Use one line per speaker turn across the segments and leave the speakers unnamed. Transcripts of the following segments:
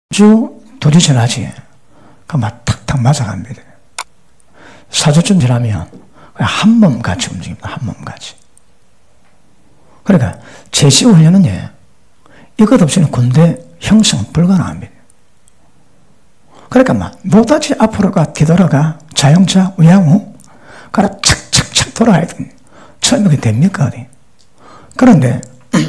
2주 지나지. 그만 탁탁 맞아갑니다. 4주쯤 지나면 한 몸같이 움직입니다. 한 몸같이. 그러니까 제시훈련은 이것 없이는 군대 형성은 불가능합니다. 그러니까 노다지 앞으로가 뒤돌아가 자영차 우양우 가라 착착착 돌아가야 돼. 처음에 그게 됩니까? 어디? 그런데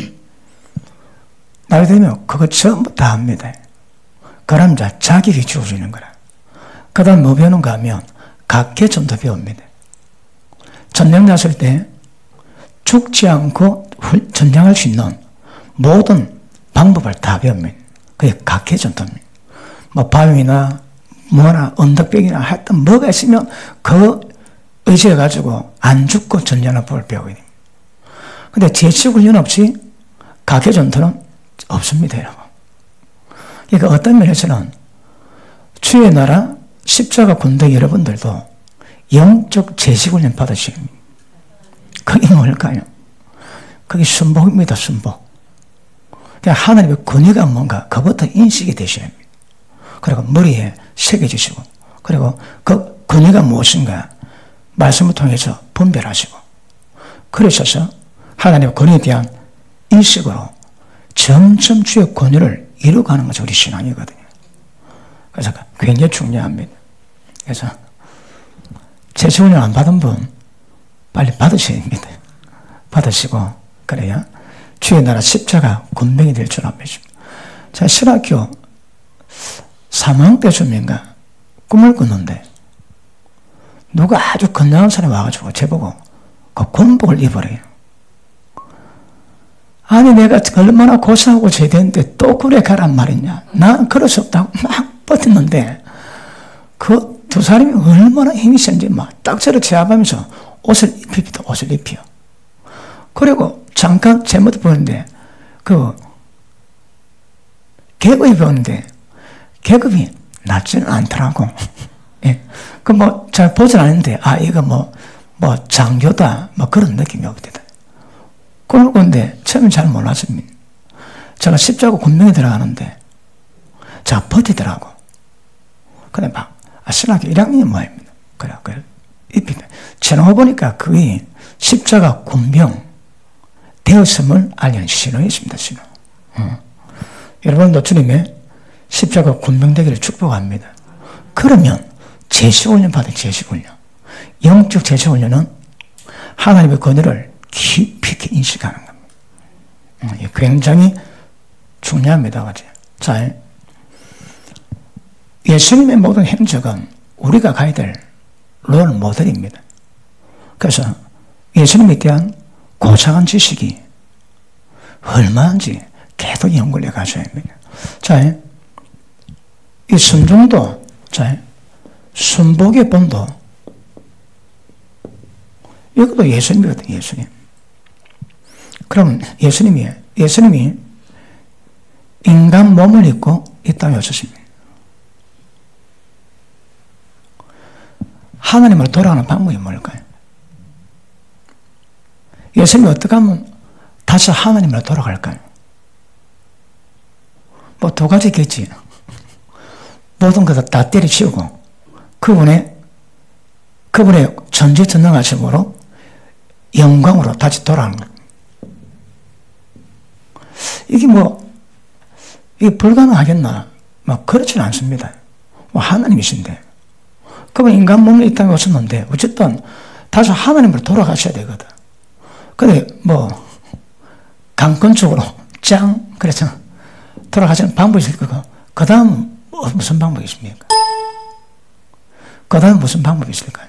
날 되면 그거 전부 다 합니다. 그럼 자격이 주어지는 거라. 그 다음 뭐 배우는가 하면 각계전도 배웁니다. 전쟁 났을 때 죽지 않고 전쟁할 수 있는 모든 방법을 다 배웁니다. 그게 각계전도입니다. 뭐 바위나 뭐나 언덕벽이나 하여튼 뭐가 있으면 그 의지해가지고 안 죽고 전쟁하는 법을 배우게 됩니다. 근데 제치훈련 없이 각계전도는 없습니다, 여러분. 그러니까 어떤 면에서는 주의 나라 십자가 군대 여러분들도 영적 제식훈련 받으시기 합니다. 그게 뭘까요? 그게 순복입니다, 순복. 그냥 하나님의 권위가 뭔가 그것부터 인식이 되셔야 합니다. 그리고 머리에 새겨주시고, 그리고 그 권위가 무엇인가 말씀을 통해서 분별하시고, 그러셔서 하나님의 권위에 대한 인식으로 점점 주의 권위를 이루어가는 것이 우리 신앙이거든요. 그래서 굉장히 중요합니다. 그래서 제시훈련 안 받은 분 빨리 받으셔야 됩니다. 받으시고 그래야 주의 나라 십자가 군병이 될 줄 압니다. 제가 신학교 3학년 때쯤인가 꿈을 꿨는데 누가 아주 건강한 사람이 와가지고 저보고 그 군복을 입으래요. 아니 내가 얼마나 고생하고 제대했는데 또 그래 가란 말이냐. 난 그럴 수 없다고 막 버텼는데 그 두 사람이 얼마나 힘이 센지 막 딱지를 제압하면서 옷을 입힙니다. 옷을 입혀. 그리고 잠깐 제 모습 보는데 그 계급이 보는데 계급이 낮지는 않더라고. 예. 그 뭐 잘 보진 않는데 아 이거 뭐 장교다 뭐 그런 느낌이 없대다. 그런데 처음엔 잘 몰랐습니다. 제가 십자가 군병에 들어가는데 제가 버티더라고. 근데 막 신학교 1학년이 뭐입니다. 그래 입히다. 지나고 보니까 그게 십자가 군병 되었음을 알리는 신호였습니다. 신호. 여러분도 주님의 십자가 군병 되기를 축복합니다. 그러면 제시훈련 받은 제시훈련. 영적 제시훈련은 하나님의 권위를 깊이 있게 인식하는 겁니다. 굉장히 중요합니다. 자, 예수님의 모든 행적은 우리가 가야 될 롤 모델입니다. 그래서 예수님에 대한 고상한 지식이 얼마인지 계속 연구를 해 가셔야 합니다. 자, 이 순종도, 자, 순복의 본도, 이것도 예수님이거든요, 예수님. 그럼 예수님이 인간 몸을 입고 이 땅에 오셨습니다. 하나님으로 돌아가는 방법이 뭘까요? 예수님이 어떻게 하면 다시 하나님으로 돌아갈까요? 뭐 두 가지겠지. 모든 것을 다 때려치우고 그분의 전지전능하심으로 영광으로 다시 돌아가는 것. 이게 불가능하겠나? 그렇지는 않습니다. 하나님이신데. 그분 인간 몸을 이 땅에 오셨는데, 어쨌든 다시 하나님으로 돌아가셔야 되거든. 근데 강권적으로 그래서 돌아가시는 방법이 있을 거고, 그 다음 무슨 방법이 있습니까? 그 다음 무슨 방법이 있을까요?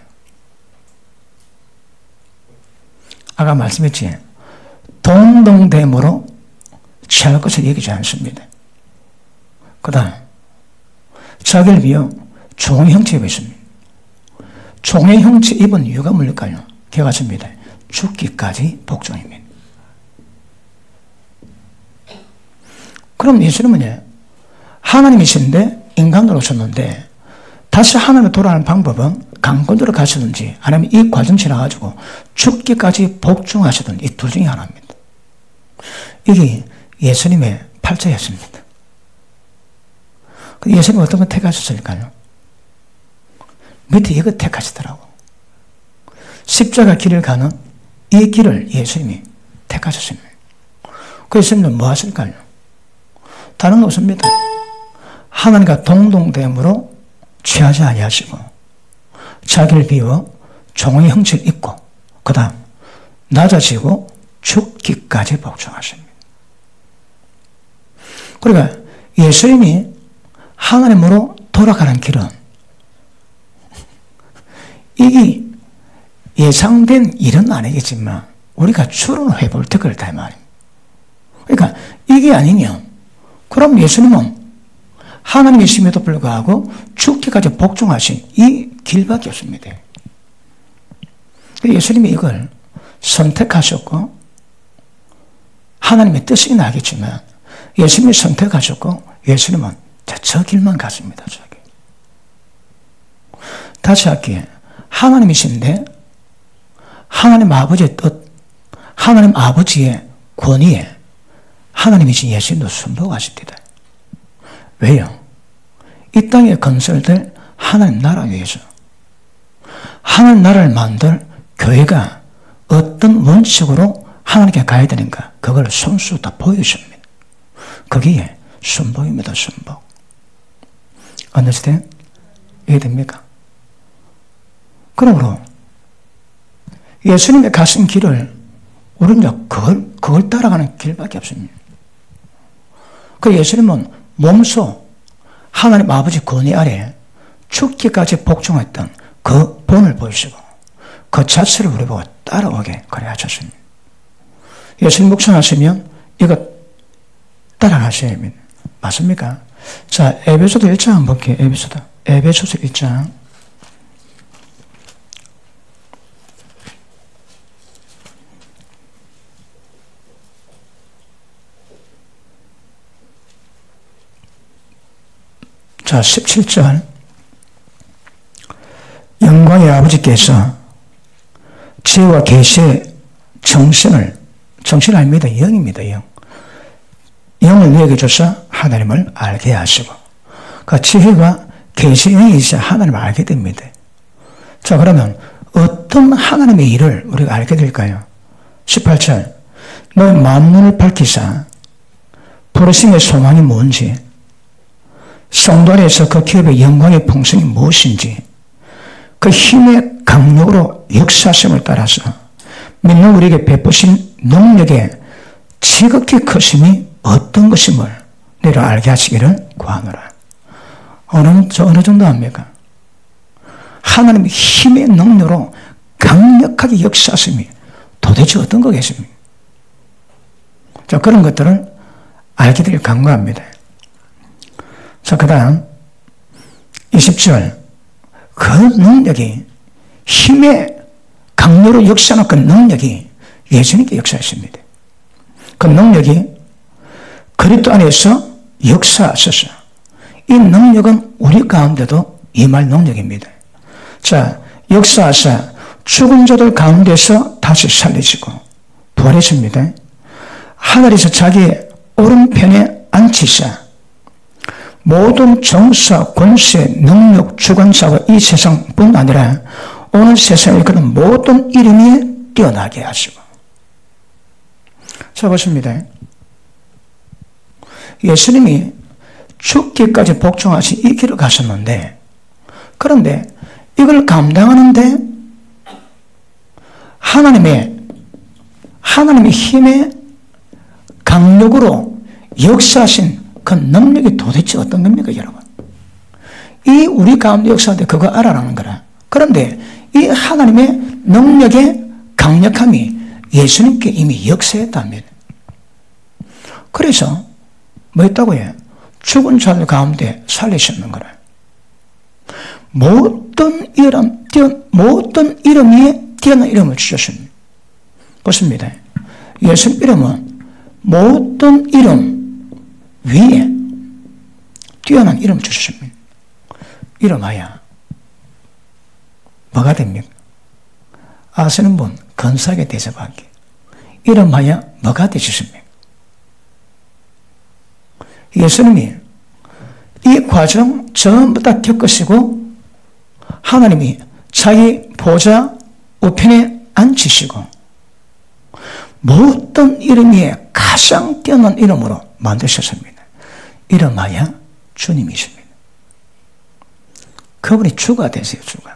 아까 말씀했지, 동등됨으로 취할 것을 얘기하지 않습니다. 그 다음, 자기를 위해 종의 형체 입었습니다. 종의 형체 입은 이유가 뭘까요? 기억하십니다. 죽기까지 복종입니다. 그럼 예수님은 하나님이신데 인간으로 오셨는데 다시 하나님으로 돌아가는 방법은 강권으로 가시든지 아니면 이 과정 지나가지고 죽기까지 복종하시든 이 둘 중에 하나입니다. 이게 예수님의 팔자였습니다. 예수님은 어떤 걸 택하셨을까요? 밑에 이거 택하시더라고. 십자가 길을 가는 이 길을 예수님이 택하셨습니다. 그 예수님은 뭐 하실까요? 다른 거 없습니다. 하나님과 동동됨으로 취하지 아니하시고 자기를 비워 종의 형체를 입고 그 다음 낮아지고 죽기까지 복종하십니다. 그러니까 예수님이 하나님으로 돌아가는 길은 이게 예상된 일은 아니겠지만 우리가 추론을 해볼 때 그렇다 이 말입니다. 그러니까 이게 아니면 그럼 예수님은 하나님이심에도 불구하고 죽기까지 복종하신 이 길밖에 없습니다. 예수님이 이걸 선택하셨고 하나님의 뜻이긴 하겠지만 예수님이 선택하셨고 예수님은 저 길만 갔습니다. 저기. 다시 할게요. 하나님이신데 하나님 아버지의 뜻, 하나님 아버지의 권위에 하나님이신 예수님도 순복하십니다. 왜요? 이 땅에 건설될 하나님 나라 위해서 하나님 나라를 만들 교회가 어떤 원칙으로 하나님께 가야 되는가 그걸 손수 다 보여줍니다. 거기에 순복입니다. 순복. understand? 이해됩니까? 그러므로 예수님의 가신 길을 우리는 그걸 따라가는 길밖에 없습니다. 그 예수님은 몸소 하나님 아버지 권위 아래 죽기까지 복종했던 그 본을 보이시고 그 자체를 우리 보고 따라오게 그래 하셨습니다. 예수님 묵상하시면 이거 따라가셔야 합니다. 맞습니까? 자, 에베소서 1장 한번 볼게요. 에베소서 1장. 자, 17절. 영광의 아버지께서 지혜와 계시의 정신 아닙니다. 영입니다. 영을 내게 줘서 하나님을 알게 하시고 그 지혜와 계시의 영이 있어야 하나님을 알게 됩니다. 자, 그러면 어떤 하나님의 일을 우리가 알게 될까요? 18절. 너의 만문을 밝히사 부르심의 소망이 뭔지 성도 안에서 그 기업의 영광의 풍성이 무엇인지 그 힘의 강력으로 역사심을 따라서 믿는 우리에게 베푸신 능력의 지극히 크심이 어떤 것임을 너희를 알게 하시기를 구하노라. 어느 정도 합니까? 하나님의 힘의 능력으로 강력하게 역사하심이 도대체 어떤 거겠습니까? 자, 그런 것들을 알게 되길 간구합니다. 자, 그 다음 20절. 그 능력이 힘의 강력으로 역사하는 그 능력이 예수님께 역사했습니다. 그 능력이 그리스도 안에서 역사하셔서 이 능력은 우리 가운데도 임할 능력입니다. 자, 역사하사 죽은 자들 가운데서 다시 살리시고 부활했습니다. 하늘에서 자기의 오른편에 앉히사 모든 정사, 권세, 능력, 주관사와 이 세상뿐 아니라 오늘 세상에 그런 모든 이름이 뛰어나게 하시고. 자, 보십니다. 예수님이 죽기까지 복종하신 이 길을 가셨는데, 그런데 이걸 감당하는데 하나님의 힘의 강력으로 역사하신 그 능력이 도대체 어떤 겁니까, 여러분? 이 우리 가운데 역사하는데 그거 알아라는 거라. 그런데 이 하나님의 능력의 강력함이 예수님께 이미 역사했답니다. 그래서 뭐 했다고 해요? 죽은 자들 가운데 살리셨는 거라. 모든 이름 위에 뛰어난 이름을 주셨습니다. 보십니다. 예수님 이름은 모든 이름 위에 뛰어난 이름을 주셨습니다. 이름하여 뭐가 됩니까? 아시는 분 근사하게 대접하기. 이름하여 뭐가 되셨습니까? 예수님이 이 과정 전부 다 겪으시고 하나님이 자기 보좌 우편에 앉히시고 모든 이름 위에 가장 뛰어난 이름으로 만드셨습니다. 이름하여 주님이십니다. 그분이 주가 되세요. 주가.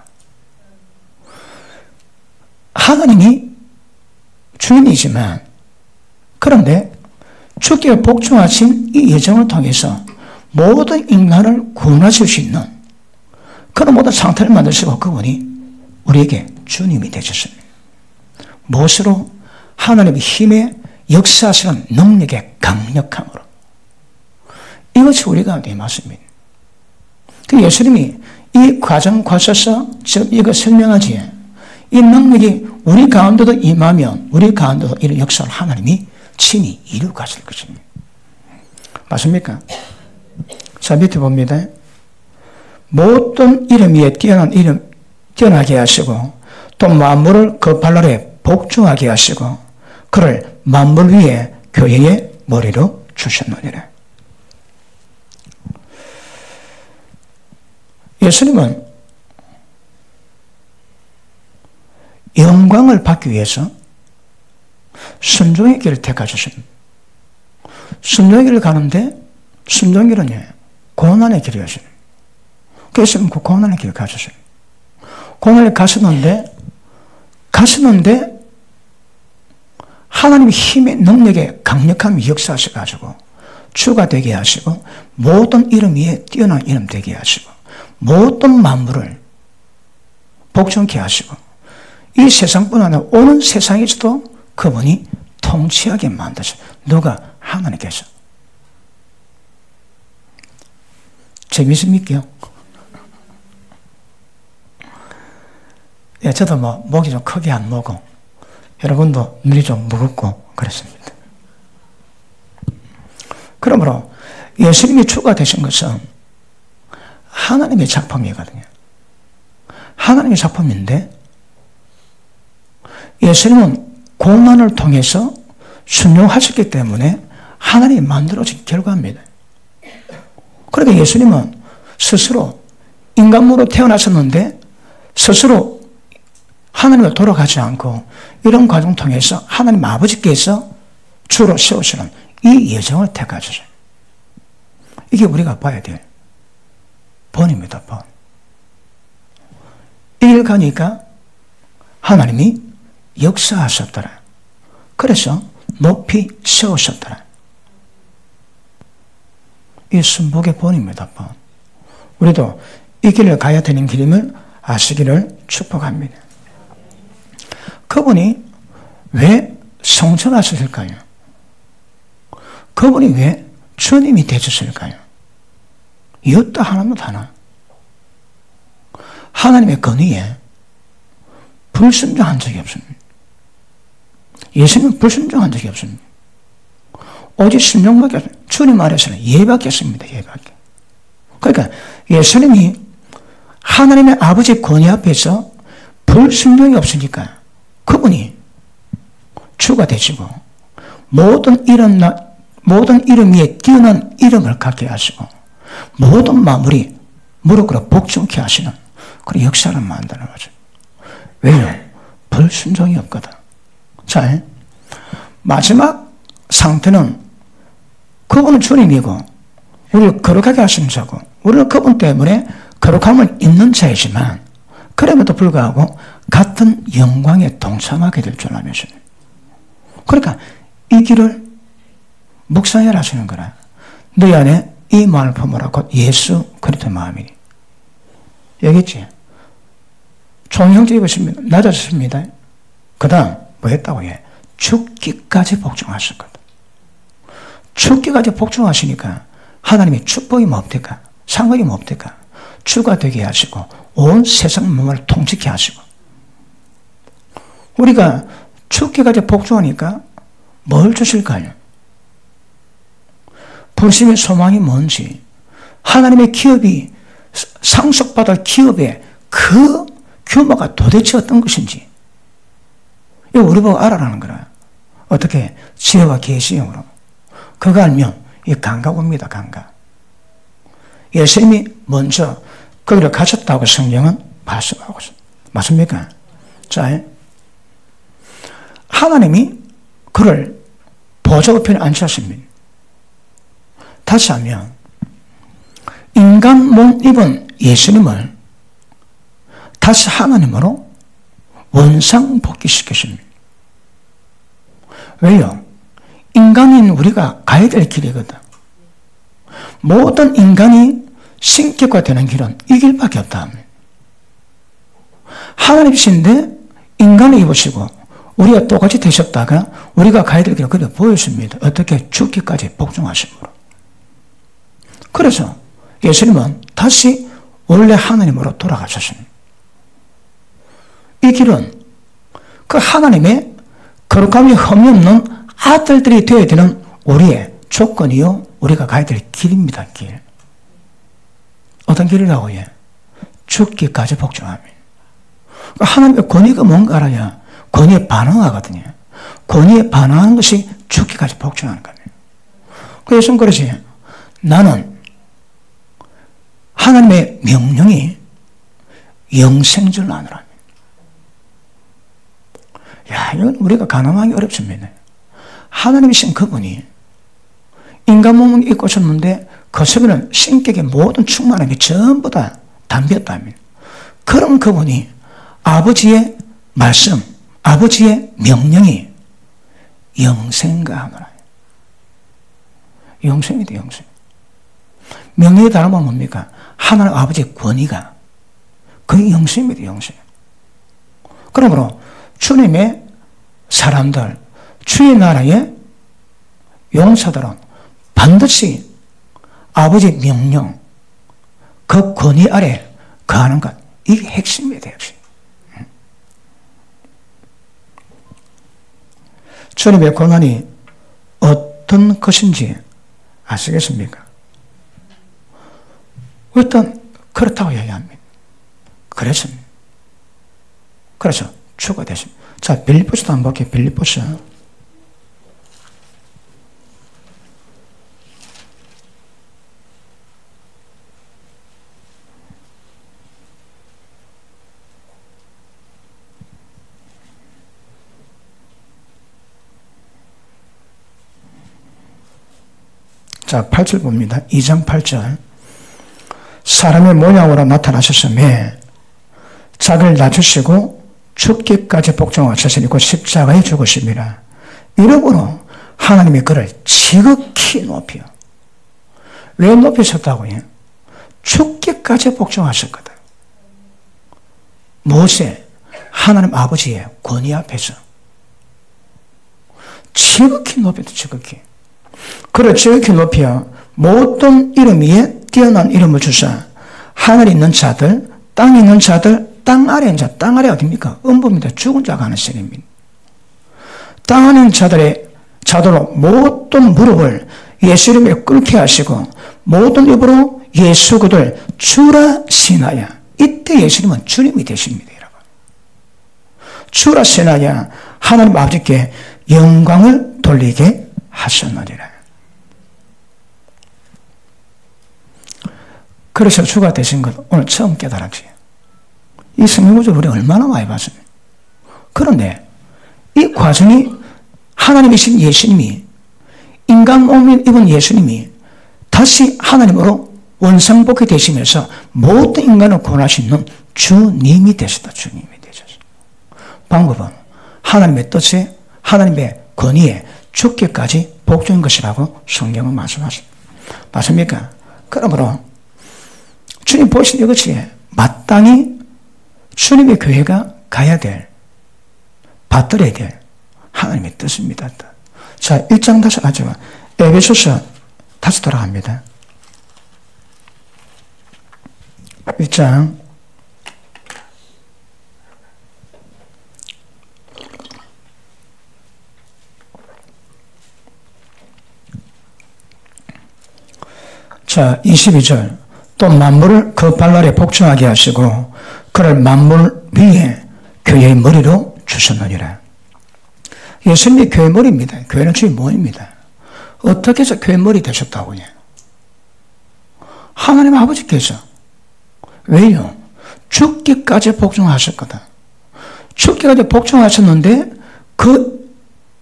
하나님이 주인이지만 그런데 주께 복종하신 이 예정을 통해서 모든 인간을 구원하실 수 있는 그런 모든 상태를 만드시고 그분이 우리에게 주님이 되셨습니다. 무엇으로? 하나님의 힘에 역사하시는 능력의 강력함으로. 이것이 우리 가운데 임하십니다. 그 예수님이 이 과정 거쳐서 이거 설명하지 이 능력이 우리 가운데도 임하면 우리 가운데도 이런 역사를 하나님이 친히 이루어 가실 것입니다. 맞습니까? 자, 밑에 봅니다. 모든 이름 위에 뛰어나게 하시고 또 만물을 그 발 아래 복종하게 하시고 그를 만물 위에 교회의 머리로 주셨느니라. 예수님은 영광을 받기 위해서 순종의 길을 택하셨습니다. 순종의 길을 가는데 순종의 길은 고난의 길이었습니다. 그래서 그 고난의 길을 가셨어요. 고난을 가셨는데 하나님의 힘의 능력에 강력한 역사하셔가지고 주가 되게 하시고 모든 이름 위에 뛰어난 이름 되게 하시고 모든 만물을 복종케 하시고 이 세상뿐 아니라 오는 세상에서도 그분이 통치하게 만드셔요. 누가? 하나님께서. 재밌습니까? 예, 저도 목이 좀 크게 안 먹고 여러분도 눈이 좀 무겁고 그렇습니다. 그러므로 예수님이 주가 되신 것은 하나님의 작품이거든요. 하나님의 작품인데 예수님은 고난을 통해서 순종하셨기 때문에 하나님이 만들어진 결과입니다. 그런데 예수님은 스스로 인간으로 태어나셨는데 스스로 하나님과 돌아가지 않고 이런 과정 통해서 하나님 아버지께서 주로 세우시는 이 예정을 택하셨어요. 이게 우리가 봐야 될 본입니다. 본. 이 길 가니까 하나님이 역사하셨더라. 그래서 높이 세우셨더라. 이 순복의 본입니다. 본. 우리도 이 길을 가야 되는 길임을 아시기를 축복합니다. 그분이 왜 성천하셨을까요? 그분이 왜 주님이 되셨을까요? 이것도 하나만 하나. 하나님의 권위에 불순종한 적이 없습니다. 예수님은 불순종한 적이 없습니다. 오직 순종밖에 없습니다. 주님 아래서는 예밖에 없습니다. 예밖에. 그러니까 예수님이 하나님의 아버지 권위 앞에서 불순종이 없으니까 그분이 주가 되시고 모든 이름 위에 뛰어난 이름을 갖게 하시고 모든 만물이 무릎 꿇어 복종케 하시는 그런 역사를 만드는 거죠. 왜요? 불순종이 없거든. 자, 마지막 상태는 그분은 주님이고 우리를 거룩하게 하시는 자고 우리는 그분 때문에 거룩함을 입는 자이지만 그럼에도 불구하고 같은 영광에 동참하게 될 줄 알면서 그러니까 이 길을 묵상해라 하시는 거라. 너희 안에 이 마음을 품으라 곧 예수 그리스도의 마음이니. 여기 있지. 종형제 입으십니다. 낮아졌습니다. 그 다음 뭐 했다고 해? 죽기까지 복종하셨거든. 죽기까지 복종하시니까 하나님의 축복이 뭡니까? 상관이 뭡니까? 주가 되게 하시고 온 세상 만물을 통치케 하시고 우리가 죽기까지 복종하니까 뭘 주실까요? 불신의 소망이 뭔지 하나님의 기업이 상속받을 기업의 그 규모가 도대체 어떤 것인지 이거 우리 보고 알아라는 거라. 어떻게? 지혜와 계시형으로. 그거 알면 이 감각 옵니다. 감각. 예수님이 먼저 거기를 가셨다고 성경은 말씀하고 있습니다. 맞습니까? 자, 하나님이 그를 보좌 우편에 앉히셨습니다. 다시 하면 인간 몸 입은 예수님을 다시 하나님으로 원상복귀시켰습니다. 왜요? 인간인 우리가 가야 될 길이거든. 모든 인간이 신격화 되는 길은 이 길밖에 없다. 하나님이신데 인간을 입으시고 우리가 똑같이 되셨다가 우리가 가야 될 길을 그렇게 보였습니다. 어떻게? 죽기까지 복종하심으로. 그래서 예수님은 다시 원래 하나님으로 돌아가셨습니다. 이 길은 그 하나님의 거룩함이 흠이 없는 아들들이 되어야 되는 우리의 조건이요, 우리가 가야 될 길입니다. 길. 어떤 길이라고 해? 죽기까지 복종합니다. 하나님의 권위가 뭔가 알아야 권위에 반응하거든요. 권위에 반응하는 것이 죽기까지 복종하는 겁니다. 그래서 그러지, 나는 하나님의 명령이 영생줄 아노라. 야, 이건 우리가 가늠하기 어렵습니다. 하나님이신 그분이 인간 몸을 입고 오셨는데 그 속에는 신격의 모든 충만함이 전부 다 담겼답니다. 그런 그분이 아버지의 말씀, 아버지의 명령이 영생가 하노라. 영생이다, 영생. 명령이 다른 건 뭡니까? 하나님 아버지의 권위가, 그게 영생입니다, 영생. 그러므로 주님의 사람들, 주의 나라의 용사들은 반드시 아버지의 명령, 그 권위 아래 거하는 것, 이게 핵심입니다, 핵심. 주님의 고난이 어떤 것인지 아시겠습니까? 일단 그렇다고 이야기합니다. 그랬습니다. 그래서 주가 됐습니다. 자, 빌립보서도 한번 볼게요. 빌립보서. 자, 8절 봅니다. 2장 8절. 사람의 모양으로 나타나셨음에 자기를 낮추시고 죽기까지 복종하셨으니 곧 십자가에 죽으십니다. 이러므로 하나님이 그를 지극히 높여. 왜 높이셨다고 해요? 죽기까지 복종하셨거든. 무엇에? 하나님 아버지의 권위 앞에서. 지극히 높였다, 지극히. 그를 지극히 높여 모든 이름 위에 뛰어난 이름을 주사 하늘에 있는 자들, 땅에 있는 자들, 땅 아래 있는 자, 땅 아래 어딥니까? 음부입니다. 죽은 자가 하는 셈입니다. 땅 안에 있는 자들로 모든 무릎을 예수 이름에 꿇게 하시고 모든 입으로 예수 그를 주라 신하여. 이때 예수님은 주님이 되십니다, 여러분. 주라 신하여 하나님 아버지께 영광을 돌리게 하셨느니라. 그래서 주가 되신 것 오늘 처음 깨달았지요. 이 성경구조를 우리 얼마나 많이 봤습니까? 그런데 이 과정이 하나님이신 예수님이, 인간 몸을 입은 예수님이 다시 하나님으로 원상복귀 되시면서 모든 인간을 구원할 수 있는 주님이 되셨다. 주님이 되셨다. 방법은 하나님의 뜻에, 하나님의 권위에 죽기까지 복종인 것이라고 성경은 말씀하십니다. 맞습니까? 그러므로 주님 보신 이것이 마땅히 주님의 교회가 가야 될, 받들어야 될 하나님의 뜻입니다. 자, 1장 다시 가죠. 에베소서 다시 돌아갑니다. 1장 자, 22절. 또 만물을 그 발 아래 복종하게 하시고 그를 만물 위에 교회의 머리로 주셨느니라. 예수님이 교회 머리입니다. 교회는 주의 몸입니다. 어떻게 해서 교회 머리 되셨다고 해요? 하나님 아버지께서. 왜요? 죽기까지 복종하셨거든. 죽기까지 복종하셨는데 그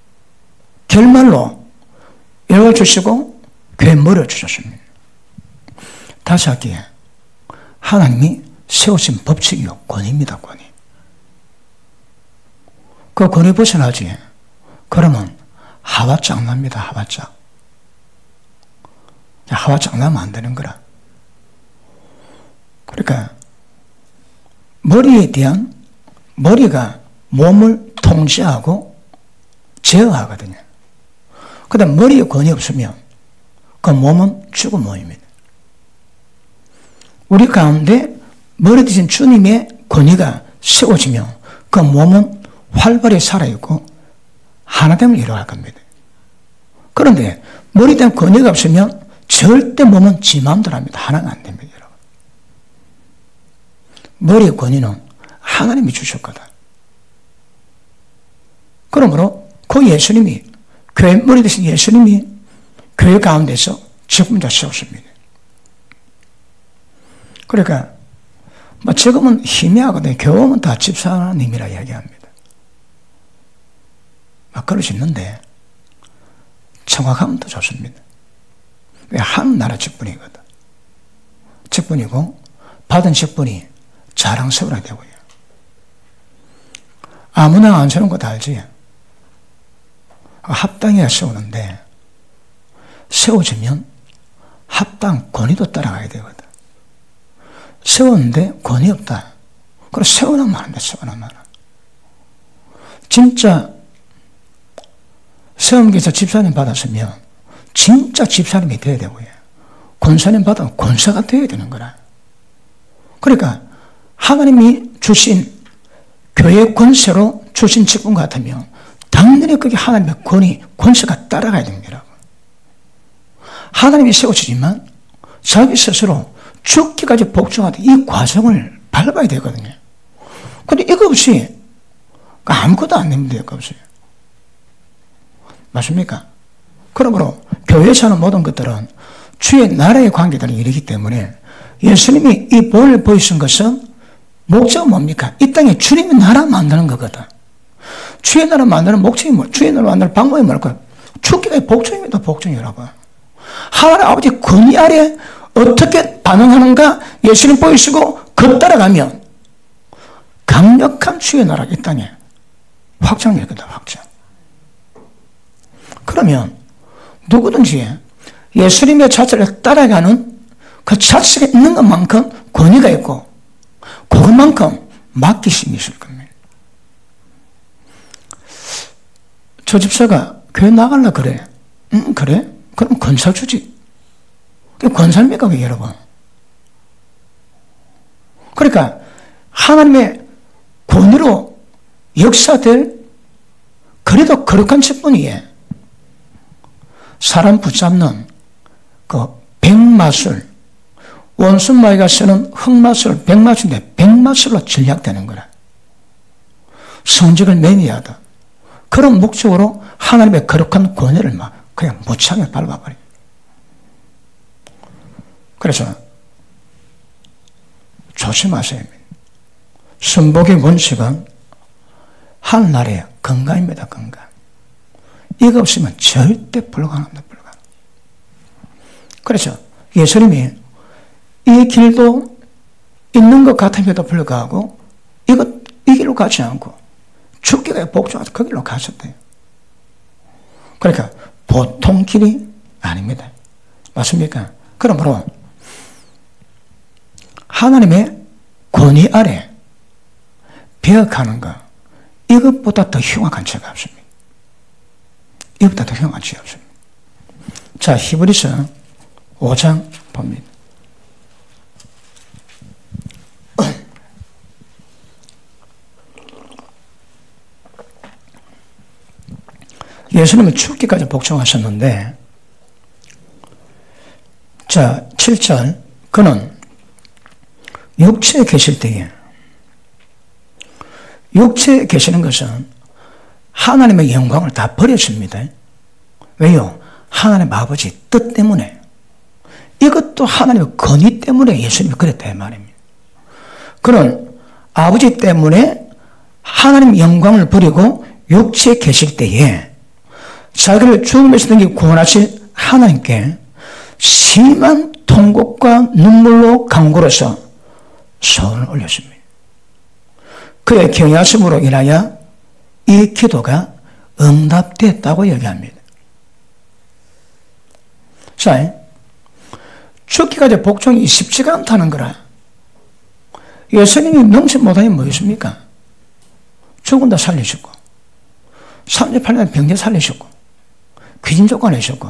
결말로 열어주시고 괴물을 주셨습니다. 다시 할게요. 하나님이 세우신 법칙이요. 권위입니다. 권위. 그 권위 벗어나지. 그러면 하와짝 납니다. 하와짝. 하와짝 나면 안 되는 거라. 그러니까 머리에 대한 머리가 몸을 통제하고 제어하거든요. 그 다음 머리에 권위 없으면 그 몸은 죽은 몸입니다. 우리 가운데 머리 대신 주님의 권위가 세워지면 그 몸은 활발히 살아있고 하나됨을 이루어갈 겁니다. 그런데 머리에 대한 권위가 없으면 절대 몸은 지 마음대로 합니다. 하나가 안 됩니다. 여러분. 머리의 권위는 하나님이 주셨거든. 그러므로 그 예수님이 교회 머리 대신 예수님이 교회 가운데서 직분자 세웠습니다. 그러니까 지금은 희미하거든요. 교회는 다 집사님이라 이야기합니다. 그럴 수 있는데 정확하면 더 좋습니다. 왜 한 나라 직분이거든. 직분이고 받은 직분이 자랑스러워야 되고요. 아무나 안 세우는 거 알지? 합당해야 세우는데 세워지면 합당 권위도 따라가야 되거든. 세웠는데 권위 없다. 그럼 세워나면 안 돼. 세워나면. 진짜 세움께서 집사님 받았으면 진짜 집사님이 되어야 되고요. 권사님 받으면 권사가 되어야 되는 거라. 그러니까 하나님이 주신 교회 권세로 주신 직분 같으면 당연히 그게 하나님의 권위, 권세가 따라가야 됩니다. 하나님이 세워주지만 자기 스스로 죽기까지 복종하던 이 과정을 밟아야 되거든요. 근데 이거 없이 아무것도 안 됩니다. 이거 없이. 맞습니까? 그러므로 교회에서 하는 모든 것들은 주의 나라의 관계들을 이루기 때문에 예수님이 이 본을 보이신 것은 목적은 뭡니까? 이 땅에 주님의 나라 만드는 거거든. 주의 나라 만드는 목적이 뭐, 주의 나라 만드는 방법이 뭘까요? 죽기까지 복종입니다. 복종 여러분. 하나님 아버지 권위 아래 어떻게 반응하는가 예수님 보이시고 그 따라가면 강력한 주의 나라 이 땅에 확장되거든. 확장. 그러면 누구든지 예수님의 자체를 따라가는 그 자체가 있는 것만큼 권위가 있고 그것만큼 맡기심이 있을 겁니다. 저 집사가 교회 나가려 그래. 그래? 그럼 권사 주지. 그게 권사입니까, 그게 여러분? 그러니까 하나님의 권위로 역사될 그래도 거룩한 직분이에 사람 붙잡는 그 백마술, 원순마이가 쓰는 흑마술, 백마술인데 백마술로 전략되는 거라. 성직을 매니하다. 그런 목적으로 하나님의 거룩한 권위를 막 그냥 무차게 밟아버려요. 그래서 조심하세요. 순복의 원칙은 하늘나라의 건강입니다. 건강. 이거 없으면 절대 불가능합니다. 불가능. 그래서 예수님이 이 길도 있는 것 같음에도 불구하고 이 길로 가지 않고 죽기가 복종해서 그 길로 가셨대요. 그러니까 보통 길이 아닙니다. 맞습니까? 그러므로 하나님의 권위 아래 배역하는 것, 이것보다 더 흉악한 죄가 없습니다. 이것보다 더 흉악한 죄가 없습니다. 자, 히브리서 5장 봅니다. 예수님은 죽기까지 복종하셨는데, 자, 7절, 그는 육체에 계실 때에, 육체에 계시는 것은 하나님의 영광을 다 버렸습니다. 왜요? 하나님 아버지 뜻 때문에 이것도 하나님의 권위 때문에 예수님이 그랬다 이 말입니다. 그런 아버지 때문에 하나님 영광을 버리고 육체에 계실 때에 자기를 죽음에서 등기 구원하신 하나님께 심한 통곡과 눈물로 간구로서 소원을 올렸습니다. 그의 경외하심으로 인하여 이 기도가 응답됐다고 얘기합니다. 자, 죽기까지 복종이 쉽지가 않다는 거라. 예수님이 명시 못하니 뭐였습니까? 죽은 다 살리시고 38년 병자 살리시고 귀신 쫓아내셨고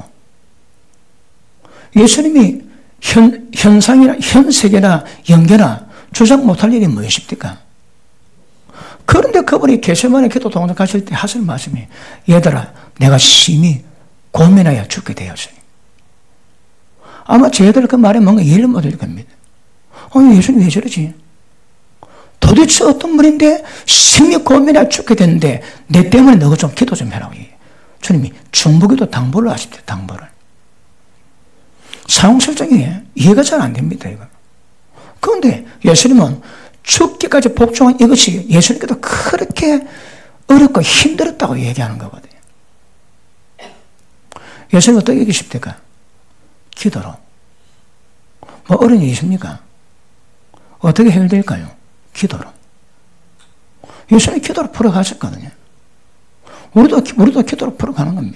예수님이 현상이나 현세계나 영계나 주장 못할 일이 무엇입니까? 그런데 그분이 겟세마네 기도 동상 가실 때 하실 말씀이 얘들아 내가 심히 고민하여 죽게 되었으니 아마 저희들 그 말에 뭔가 이해를 못할 겁니다. 아니 예수님 왜 저러지? 도대체 어떤 분인데 심히 고민하여 죽게 됐는데 내 때문에 너가 좀 기도 좀 해라고 얘기해요. 주님이 중보기도 당부를 하십니다. 당부를. 상황 설정이 이해가 잘 안 됩니다. 이거. 그런데 예수님은 죽기까지 복종한 이것이 예수님께도 그렇게 어렵고 힘들었다고 얘기하는 거거든요. 예수님 어떻게 얘기하십니까? 기도로. 뭐 어려운 일이 있습니까? 어떻게 해결될까요? 기도로. 예수님이 기도로 풀어가셨거든요. 우리도 기도로 풀어가는 겁니다.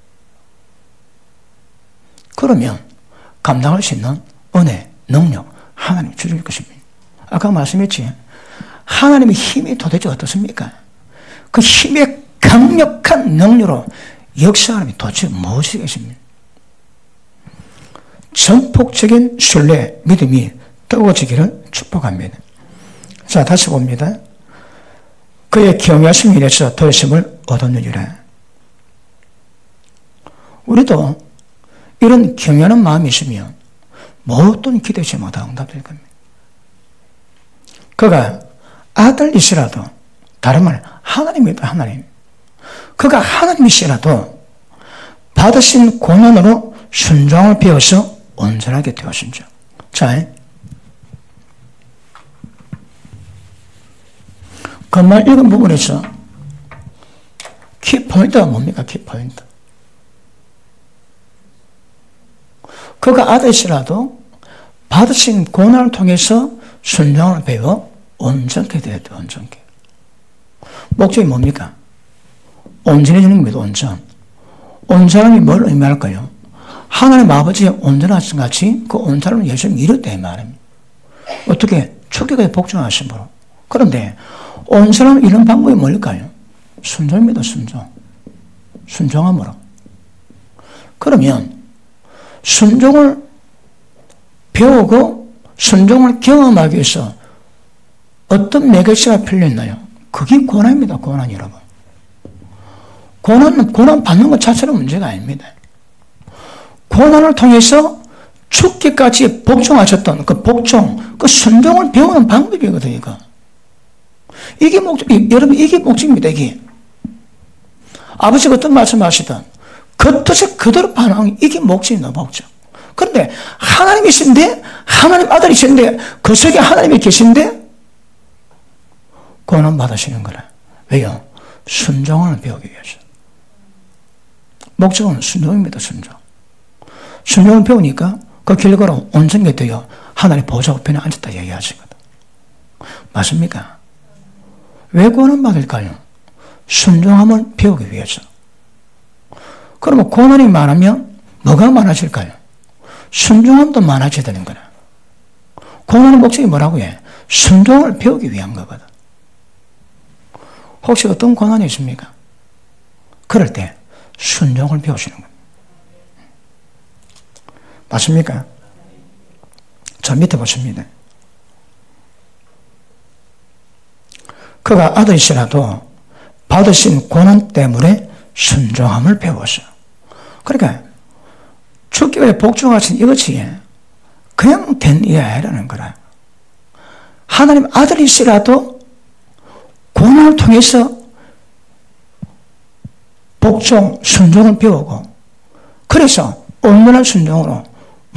그러면 감당할 수 있는 은혜, 능력, 하나님이 주실 것입니다. 아까 말씀했지? 하나님의 힘이 도대체 어떻습니까? 그 힘의 강력한 능력으로 역사하는 도대체 무엇이겠습니까? 전폭적인 신뢰, 믿음이 뜨거워지기를 축복합니다. 자, 다시 봅니다. 그의 경외하심에 인해서 도리심을 얻었느니라. 우리도 이런 경외하는 마음이 있으면 모든 기대치 못하 응답될 겁니다. 그가 아들이시라도 다른 말 하나님이다 하나님. 그가 하나님이시라도 받으신 고난으로 순종을 배워서 온전하게 되었은 줄. 자, 그 말 읽은 부분에서 키포인트가 뭡니까? 키포인트. 그가 아들이시라도 받으신 고난을 통해서 순종을 배워 온전케 되었다. 온전케. 목적이 뭡니까? 온전해지는 겁니다. 온전. 온전함이 뭘 의미할까요? 하나님 아버지의 온전하신 같이 그 온전함을 예수님이 이뤘다 이 말입니다. 어떻게? 죽기까지 복종하심으로. 그런데 온전함을 이룬 방법이 뭘까요? 순종입니다. 순종. 순종함으로. 그러면 순종을 배우고 순종을 경험하기 위해서 어떤 매개체가 필요했나요? 그게 고난입니다. 고난 여러분. 고난 받는 것 자체는 문제가 아닙니다. 고난을 통해서 죽기까지 복종하셨던 그 복종, 그 순종을 배우는 방법이거든요. 이거. 이게 목적, 여러분 이게 목적입니다. 이게. 아버지가 어떤 말씀하시든 그 뜻에 그대로 반응하는 이게 목적입니다. 목적. 그런데 하나님이신데 하나님 아들이신데 그 속에 하나님이 계신데 고난 받으시는 거라. 왜요? 순종을 배우기 위해서. 목적은 순종입니다. 순종. 순종을 배우니까 그 결과로 온전하게 되어 하나님 보좌 우편에 앉았다 얘기하시거든. 맞습니까? 왜 고난 받을까요? 순종함을 배우기 위해서. 그러면 고난이 많으면 뭐가 많아질까요? 순종함도 많아져야 되는 거라. 고난의 목적이 뭐라고 해? 순종을 배우기 위한 거거든. 혹시 어떤 고난이 있습니까? 그럴 때 순종을 배우시는 겁니다. 맞습니까? 저 밑에 보십니다. 그가 아들이시라도 받으신 고난 때문에 순종함을 배웠어요. 그러니까 죽기까지 복종하신 이것이 그냥 된 일이 아니라는 거라. 하나님 아들이시라도 고난을 통해서 복종, 순종을 배우고 그래서 온전한 순종으로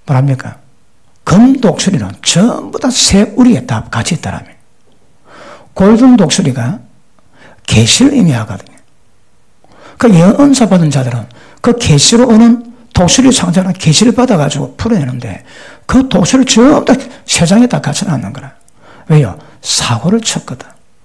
뭐랍니까? 금 독수리는 전부 다 새 우리에 다 같이 있다라며. 골든 독수리가 계시를 의미하거든요. 그 예언사 받은 자들은 그 계시로 오는 독수리 상자는 계시를 받아가지고 풀어내는데 그 독수리를 전부 다 세상에다 갖춰놨는 거라. 왜요? 사고를 쳤거든.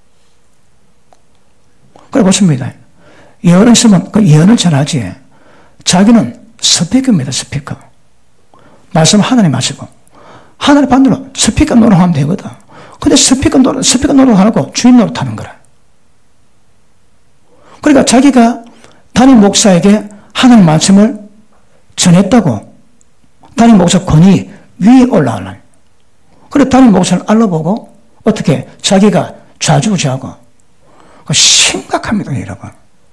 그래 보십니다. 예언을 있으면 그 예언을 전하지. 자기는 스피커입니다. 스피커. 말씀 하나님 마시고 하나님 반대로 스피커 노릇하면 되거든. 근데 스피커 노릇하고 주인 노릇하는 거라. 그러니까 자기가 담임 목사에게 하나님 말씀을 전했다고 담임 목사 권위 위에 올라가려면 그래 담임 목사를 알아보고 어떻게 자기가 좌지우지하고 심각합니다. 여러분.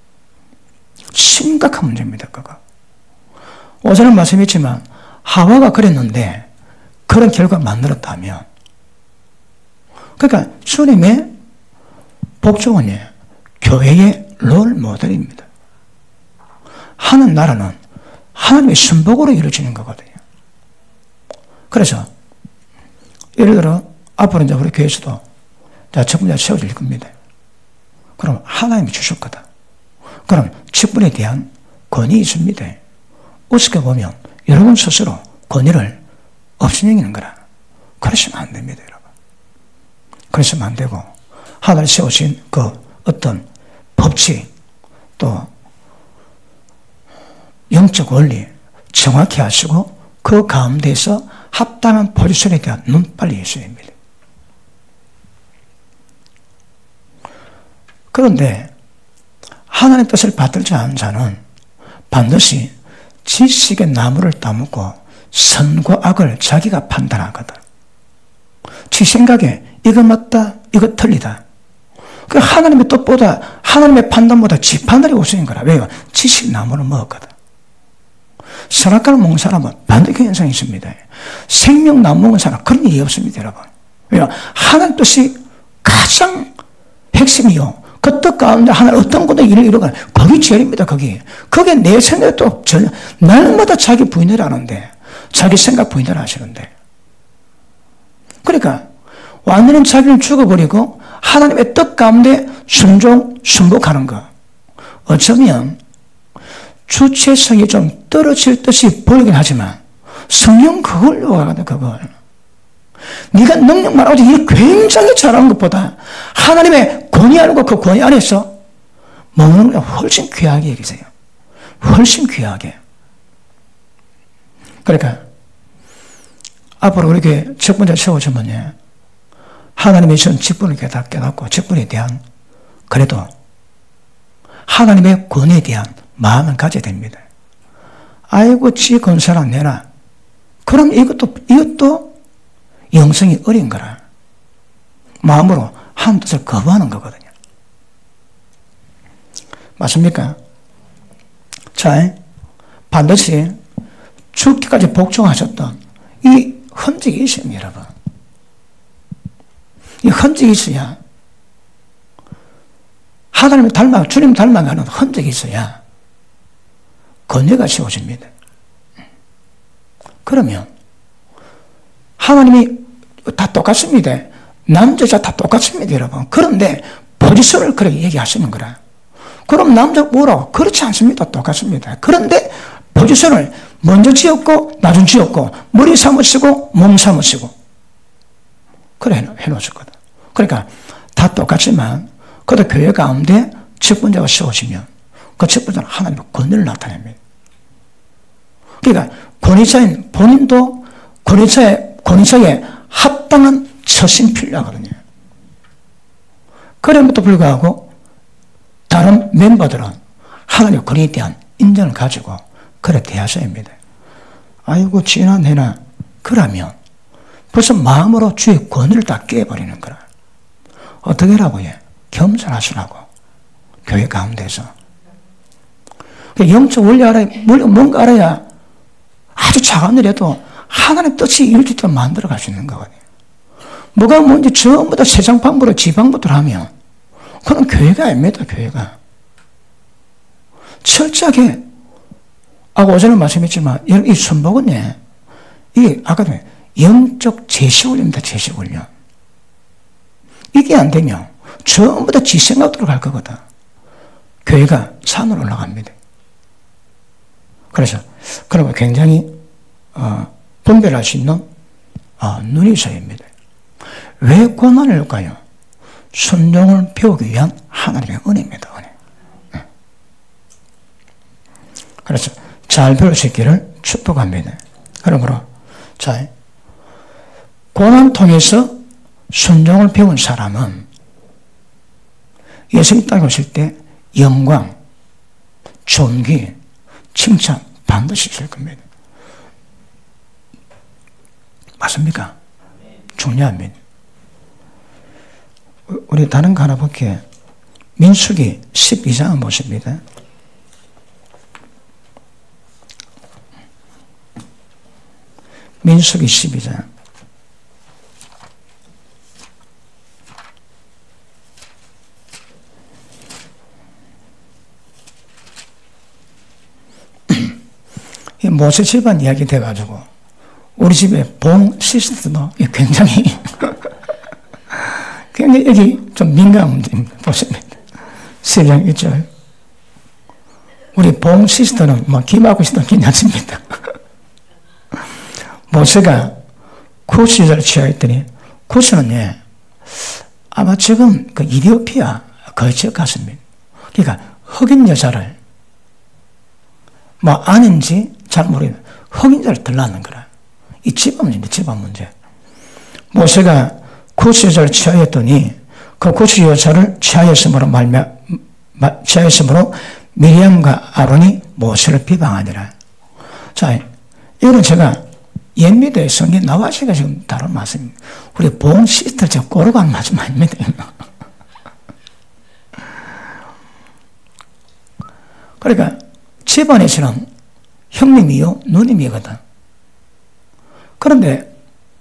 심각한 문제입니다. 그거. 오전에 말씀했지만 하와가 그랬는데 그런 결과를 만들었다면 그러니까 주님의 복종은요 교회의 롤 모델입니다. 하는 나라는 하나님의 순복으로 이루어지는 거거든요. 그래서 예를 들어 앞으로 이제 우리 교회에서도 직분자 세워질 겁니다. 그럼 하나님이 주실 거다. 그럼 직분에 대한 권위 있습니다. 어떻게 보면 여러분 스스로 권위를 없애는 거라. 그러시면 안 됩니다, 여러분. 그러시면 안 되고 하나님 세우신 그 어떤 법칙 또 영적 원리 정확히 하시고 그 가운데서 합당한 포지션에 대한 눈빨리 있어야 합니다. 그런데 하나님의 뜻을 받들지 않은 자는 반드시 지식의 나무를 따먹고 선과 악을 자기가 판단하거든. 지 생각에 이거 맞다, 이거 틀리다. 그 하나님의 뜻보다 하나님의 판단보다 지 판단이 우선인 거라. 왜요? 지식 나무를 먹었거든. 선악과를 먹은 사람은 반대 그 현상이 있습니다. 생명나무 먹은 사람 그런 일이 없습니다, 여러분. 왜요? 하나님 뜻이 가장 핵심이요. 그 뜻 가운데 하나님 어떤 것도 일을 이루거나 거기 제일입니다. 거기에 내 생각이 또 전혀 날마다 자기 부인을 하는데 자기 생각 부인을 하시는데 그러니까 완전히 자기를 죽어버리고 하나님의 뜻 가운데 순복하는 거 어쩌면 주체성이 좀 떨어질 듯이 보이긴 하지만 성령 그걸 요구하거든. 그걸 네가 능력만 어디 일 굉장히 잘하는 것보다 하나님의 권위 알고 그 권위 안에서 먹는 걸 훨씬 귀하게 여기세요. 훨씬 귀하게. 그러니까 앞으로 우리 교회 직분자 세워주면요 하나님의 전 직분을 깨닫고 직분에 대한 그래도 하나님의 권위에 대한 마음을 가져야 됩니다. 아이고 지 건사랑 내놔. 그럼 이것도 영성이 어린 거라. 마음으로 한 뜻을 거부하는 거거든요. 맞습니까? 자, 반드시 죽기까지 복종하셨던 이 흔적이 있습니다, 여러분. 이 흔적이 있어야 하나님을 주님 닮아가는 흔적이 있어야 권위가 세워집니다. 그러면 하나님이 다 똑같습니다. 남자 여자 다 똑같습니다, 여러분. 그런데 포지션을 그렇게 얘기하시는 거라. 그럼 남자 뭐라고? 그렇지 않습니다. 똑같습니다. 그런데 포지션을 먼저 지었고 나중 지었고 머리 삼으시고 몸 삼으시고 그래 해놓으셨거든. 그러니까 다 똑같지만 그래도 교회 가운데 직분자가 세워지면 그 직분자는 하나님의 권위를 나타냅니다. 그러니까 권위자인 본인도 권위자에 합당한 처신이 필요하거든요. 그럼에도 불구하고 다른 멤버들은 하나님의 권위에 대한 인정을 가지고 그래 대하셔야 합니다. 아이고 지나내나 그러면 벌써 마음으로 주의 권위를 다 깨버리는 거라. 어떻게 하라고요? 겸손하시라고 교회 가운데서 영적 원리 알아야 뭔가 알아야 아주 작은 일에도 하나님의 뜻이 이루어지도록 만들어 갈 수 있는 거거든요. 뭐가 뭔지 전부 다 세상 방법으로 지방부터 하면 그건 교회가 아닙니다. 교회가 철저하게 오전에 말씀했지만 이 순복은요 이게 아까 전에 영적 제시훈련입니다. 제시훈련. 이게 안 되면 전부 다 지 생각대로 갈 거거든. 교회가 산으로 올라갑니다. 그래서 그러면 굉장히 분별할 수 있는 눈이 있어야 합니다. 왜 고난을 올까요? 순종을 배우기 위한 하나님의 은혜입니다. 은혜. 그래서 잘 배울 수 있기를 축복합니다. 그러므로 자, 고난 통해서 순종을 배운 사람은 예수님 땅에 오실 때 영광, 존귀, 칭찬 반드시 있을 겁니다. 맞습니까? 중요합니다. 우리 다른 거 하나 볼게요. 민수기 12장 보십니다. 민수기 12장. 모세 집안 이야기 돼가지고 우리 집에 봉 시스템도 굉장히 굉장히 여기 좀 민감한 문제입니다. 보시면 12장 1절 우리 봉 시스템은 뭐 김하고 있어도 괜찮습니다. 모세가 쿠스 여자를 취하였더니 쿠스는 아마 지금 그 이디오피아 그 지역 같습니다. 그러니까 흑인 여자를 뭐 아닌지 잘 모르겠는데 흑인자를 들라는 거라. 이 집안 문제인데 집안 문제. 모세가 쿠스 여자를 취하였더니 그 쿠스 여자를 취하였으므로 미리암과 아론이 모세를 비방하니라. 자, 이거는 제가 옛미대 성경 나와시가 지금 다룬 말씀입니다. 우리 봉 시스터 제가 꼬르고 한 말씀 아닙니다. 그러니까 집안에서는 형님이요 누님이거든. 그런데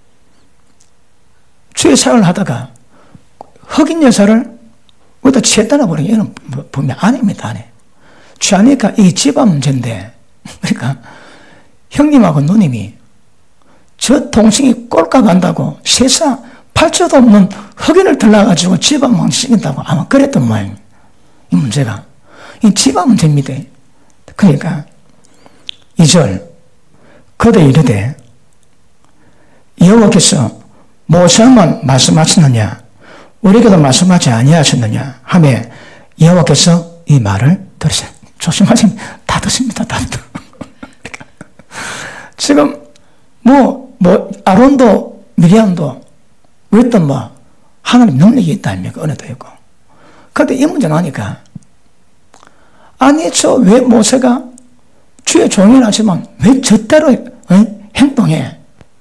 주의 사역을 하다가 흑인 여사를 어디다 취했다나 보니 얘는 분명 아닙니다. 아니. 취하니까 이 집안 문제인데 그러니까 형님하고 누님이 저 동생이 꼴값 한다고 세상 팔자도 없는 흑인을 들러가지고 집안 망신다고 아마 그랬던 모양입니다. 이 문제가. 이 집안 문제입니다. 그러니까 2절 그대 이르되 여호와께서 모세만 말씀하셨느냐 우리에게도 말씀하지 아니하셨느냐 하며 여호와께서 이 말을 들으시라. 조심하시면 다 듣습니다. 다 듣. 지금 아론도 미리암도 어떤 하나님 능력이 있다 아닙니까? 은혜도 있고. 그런데 이 문제 나니까 아니 저 왜 모세가 주의 종이긴 하지만 왜 저대로 행동해?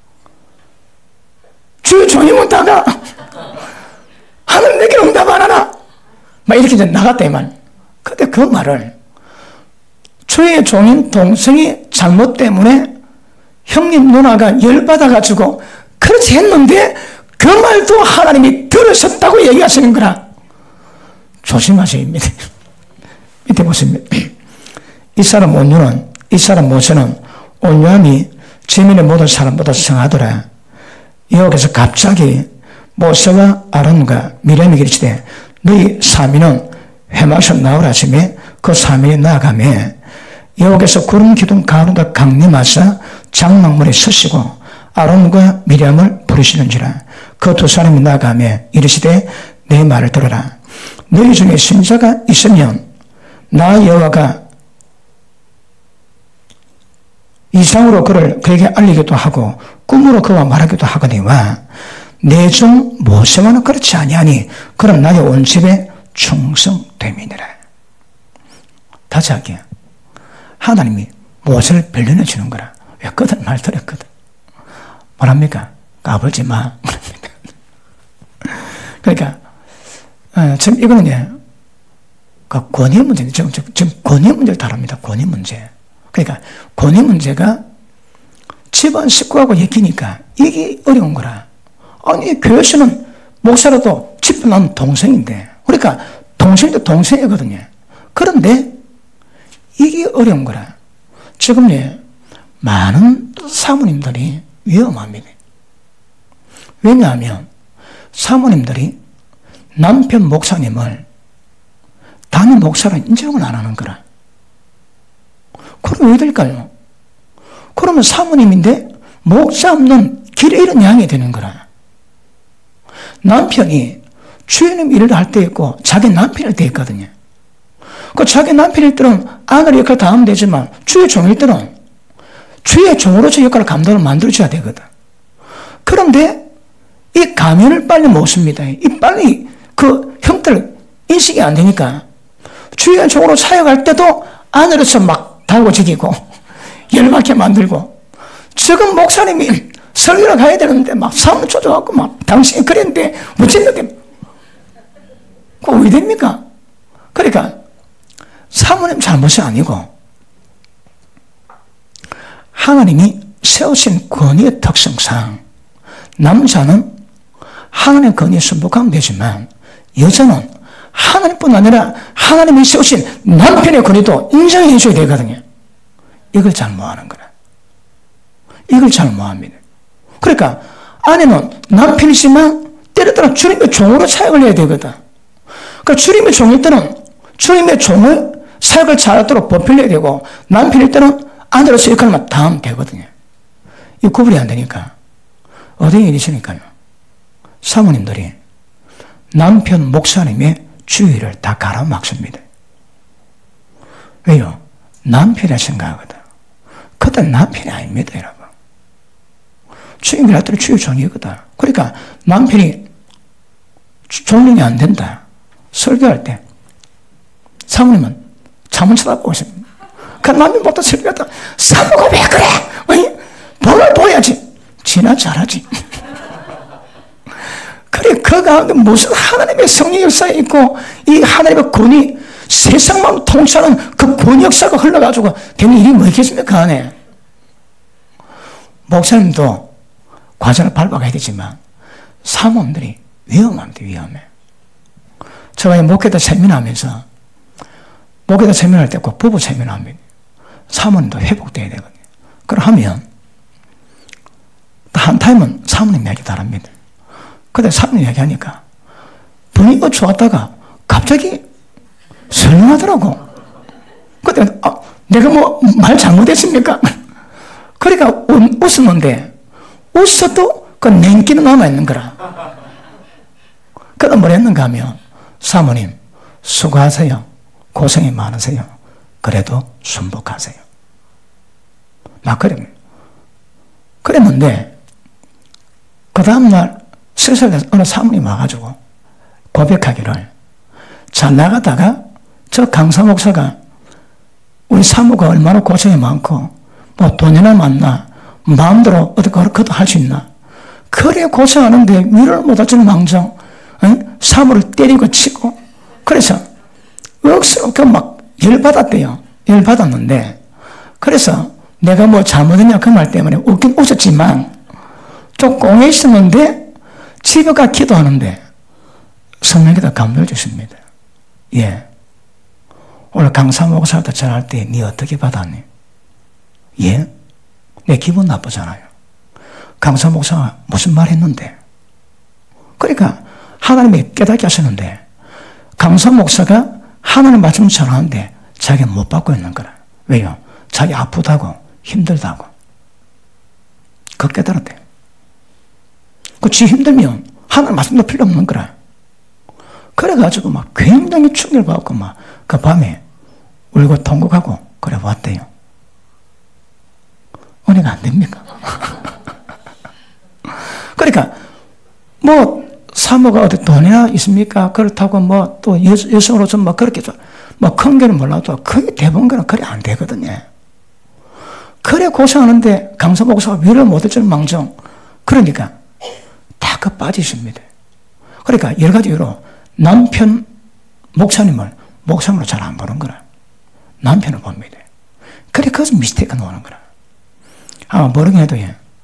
주의 종이면 다가 하나님 내게 응답 안 하나? 막 이렇게 이제 나갔다 이 말. 근데 그 말을 주의 종인 동생이 잘못 때문에 형님 누나가 열받아가지고 그렇지 했는데 그 말도 하나님이 들으셨다고 얘기하시는 거라. 조심하셔야 합니다. 밑에 보시면 이 사람 온유는 이 사람 모세는 온유함이 지민의 모든 사람보다 성하더라. 여호와께서 갑자기 모세와 아론과 미리암에게 이르시되 너희 사민은 회막에서 나오라 하시매 그 사민이 나아가매 여호와께서 구름 기둥 가운데 강림하사 장막문에 서시고 아론과 미리암을 부르시는지라. 그 두 사람이 나아가매 이르시되 내 말을 들어라. 너희 중에 신자가 있으면 나 여호와가 이상으로 그에게 알리기도 하고 꿈으로 그와 말하기도 하거니와 내 종 모세와는 그렇지 아니하니 그럼 나의 온 집에 충성됨이니라. 다시 할게요. 하나님이 모세를 변론해 주는 거라. 왜 그들 말 들었거든. 뭐랍니까? 까불지 마. 그러니까 지금 이거는 그 권위 문제인데 지금 권위 문제를 다룹니다. 권위 문제. 그러니까 권위 문제가 집안 식구하고 엮이니까 이게 어려운 거라. 아니 교회에서는 목사라도 집안 동생인데 그러니까 동생도 동생이거든요. 그런데 이게 어려운 거라. 지금 많은 사모님들이 위험합니다. 왜냐하면 사모님들이 남편 목사님을 담임 목사로 인정을 안 하는 거라. 그럼 왜 될까요? 그러면 사모님인데 목사 없는 길에 이런 양이 되는 거라. 남편이 주인님 일을 할 때 있고 자기 남편일 때 있거든요. 그 자기 남편일 때는 아들 역할 다 하면 되지만 주의 종일 때는 주의 종으로서 역할을 감독을 만들어줘야 되거든. 그런데 이 가면을 빨리 못 씁니다. 이 빨리 그 형태를 인식이 안 되니까 주의 종으로 사역할 때도 안으로서 막 달궈지기고 열받게 만들고, 지금 목사님이 설교를 가야 되는데 막 사람 쫓아갖고 막 당신이 그랬는데 어쨌는데 그거 왜 됩니까? 그러니까 사모님 잘못이 아니고 하나님이 세우신 권위의 특성상 남자는 하나님의 권위에 순복하면 되지만 여자는 하나님뿐 아니라 하나님이 세우신 남편의 권위도 인정해 줘야 되거든요. 이걸 잘 못하는 거라. 이걸 잘 못합니다. 그러니까 아내는 남편이지만 때려 따라 주님의 종으로 사역을 해야 되거든. 그러니까 주님의 종일 때는 주님의 종을 사역을 잘하도록 보필해야 되고, 남편일 때는 아내로서 역할만 다 하면 되거든요. 이 구분이 안 되니까 어떤 일이 있으니까요. 사모님들이 남편 목사님의 주의를 다 가로막습니다. 왜요? 남편이라 생각하거든. 그때 남편이 아닙니다, 여러분. 주인이 할 때는 주의 종이거든. 그러니까 남편이 존중이 안 된다. 설교할 때 사모님은 잠을 쳐다보고 있습니다. 그 남편보다 설교하다 사모가 왜 그래? 아니, 뭘 보여야지. 지나 잘하지. 그래, 그 가운데 무슨 하나님의 성령 역사에 있고 이 하나님의 권위, 세상만 통치하는 그 권위 역사가 흘러가지고 되는 일이 뭐 있겠습니까? 그 안에 목사님도 과정을 밟아가야 되지만 사모님들이 위험합니다. 위험해. 제가 목회자 세미나하면서 목회자 세미나할 때 꼭 부부 세미나합니다. 사모님도 회복돼야 되거든요. 그러면 한 타임은 사모님 이야기 다릅니다. 근데 사모님 이야기하니까 분위기가 좋았다가 갑자기 설명하더라고. 근데 내가 뭐 말 잘못했습니까? 그러니까 웃었는데 웃어도 그 냉기는 남아있는 거라. 그래서 뭘 했는가 하면 사모님 수고하세요. 고생이 많으세요. 그래도 순복하세요. 막 그랬는데 그 다음날 슬슬 어느 사모님 와가지고 고백하기를, 잘 나가다가 저 강사 목사가 우리 사모가 얼마나 고생이 많고 뭐 돈이나 많나 마음대로 어떻게 그렇게도 할 수 있나, 그래 고생하는데 위로를 못하지는 망정 사모를 때리고 치고, 그래서 억수로 막 열받았대요. 열받았는데 그래서 내가 뭐 잘못했냐 그 말 때문에 웃긴 웃었지만 좀 꽁해 있었는데 집에 가 기도하는데 성령께서 감동을 주십니다. 예, 오늘 강사 목사한테 전화할 때 니 어떻게 받았니? 예? 내 기분 나쁘잖아요. 강사 목사가 무슨 말 했는데? 그러니까 하나님이 깨닫게 하시는데 강사 목사가 하나님 말씀 전하는데 자기가 못 받고 있는 거라. 왜요? 자기 아프다고 힘들다고. 그거 깨달았대. 지 힘들면 하나님 말씀도 필요 없는 거라. 그래가지고 막 굉장히 충격을 받고 막 그 밤에 울고 통곡하고 그래 왔대요. 은혜가 안 됩니까? 그러니까 뭐 사모가 어디 돈이나 있습니까? 그렇다고 뭐 또 여성으로서 뭐 그렇게 뭐 큰 게는 몰라도 거의 대부분은 그래 안 되거든요. 그래 고생하는데 강사 목사가 위로를 못할 줄 망정. 그러니까 다 그 빠지십니다. 그러니까 여러 가지 이유로 남편 목사님을 목사님으로 잘 안 보는 거라. 남편을 봅니다. 그래 그것은 미스테이크가 나오는 거라. 아마 모르긴 해도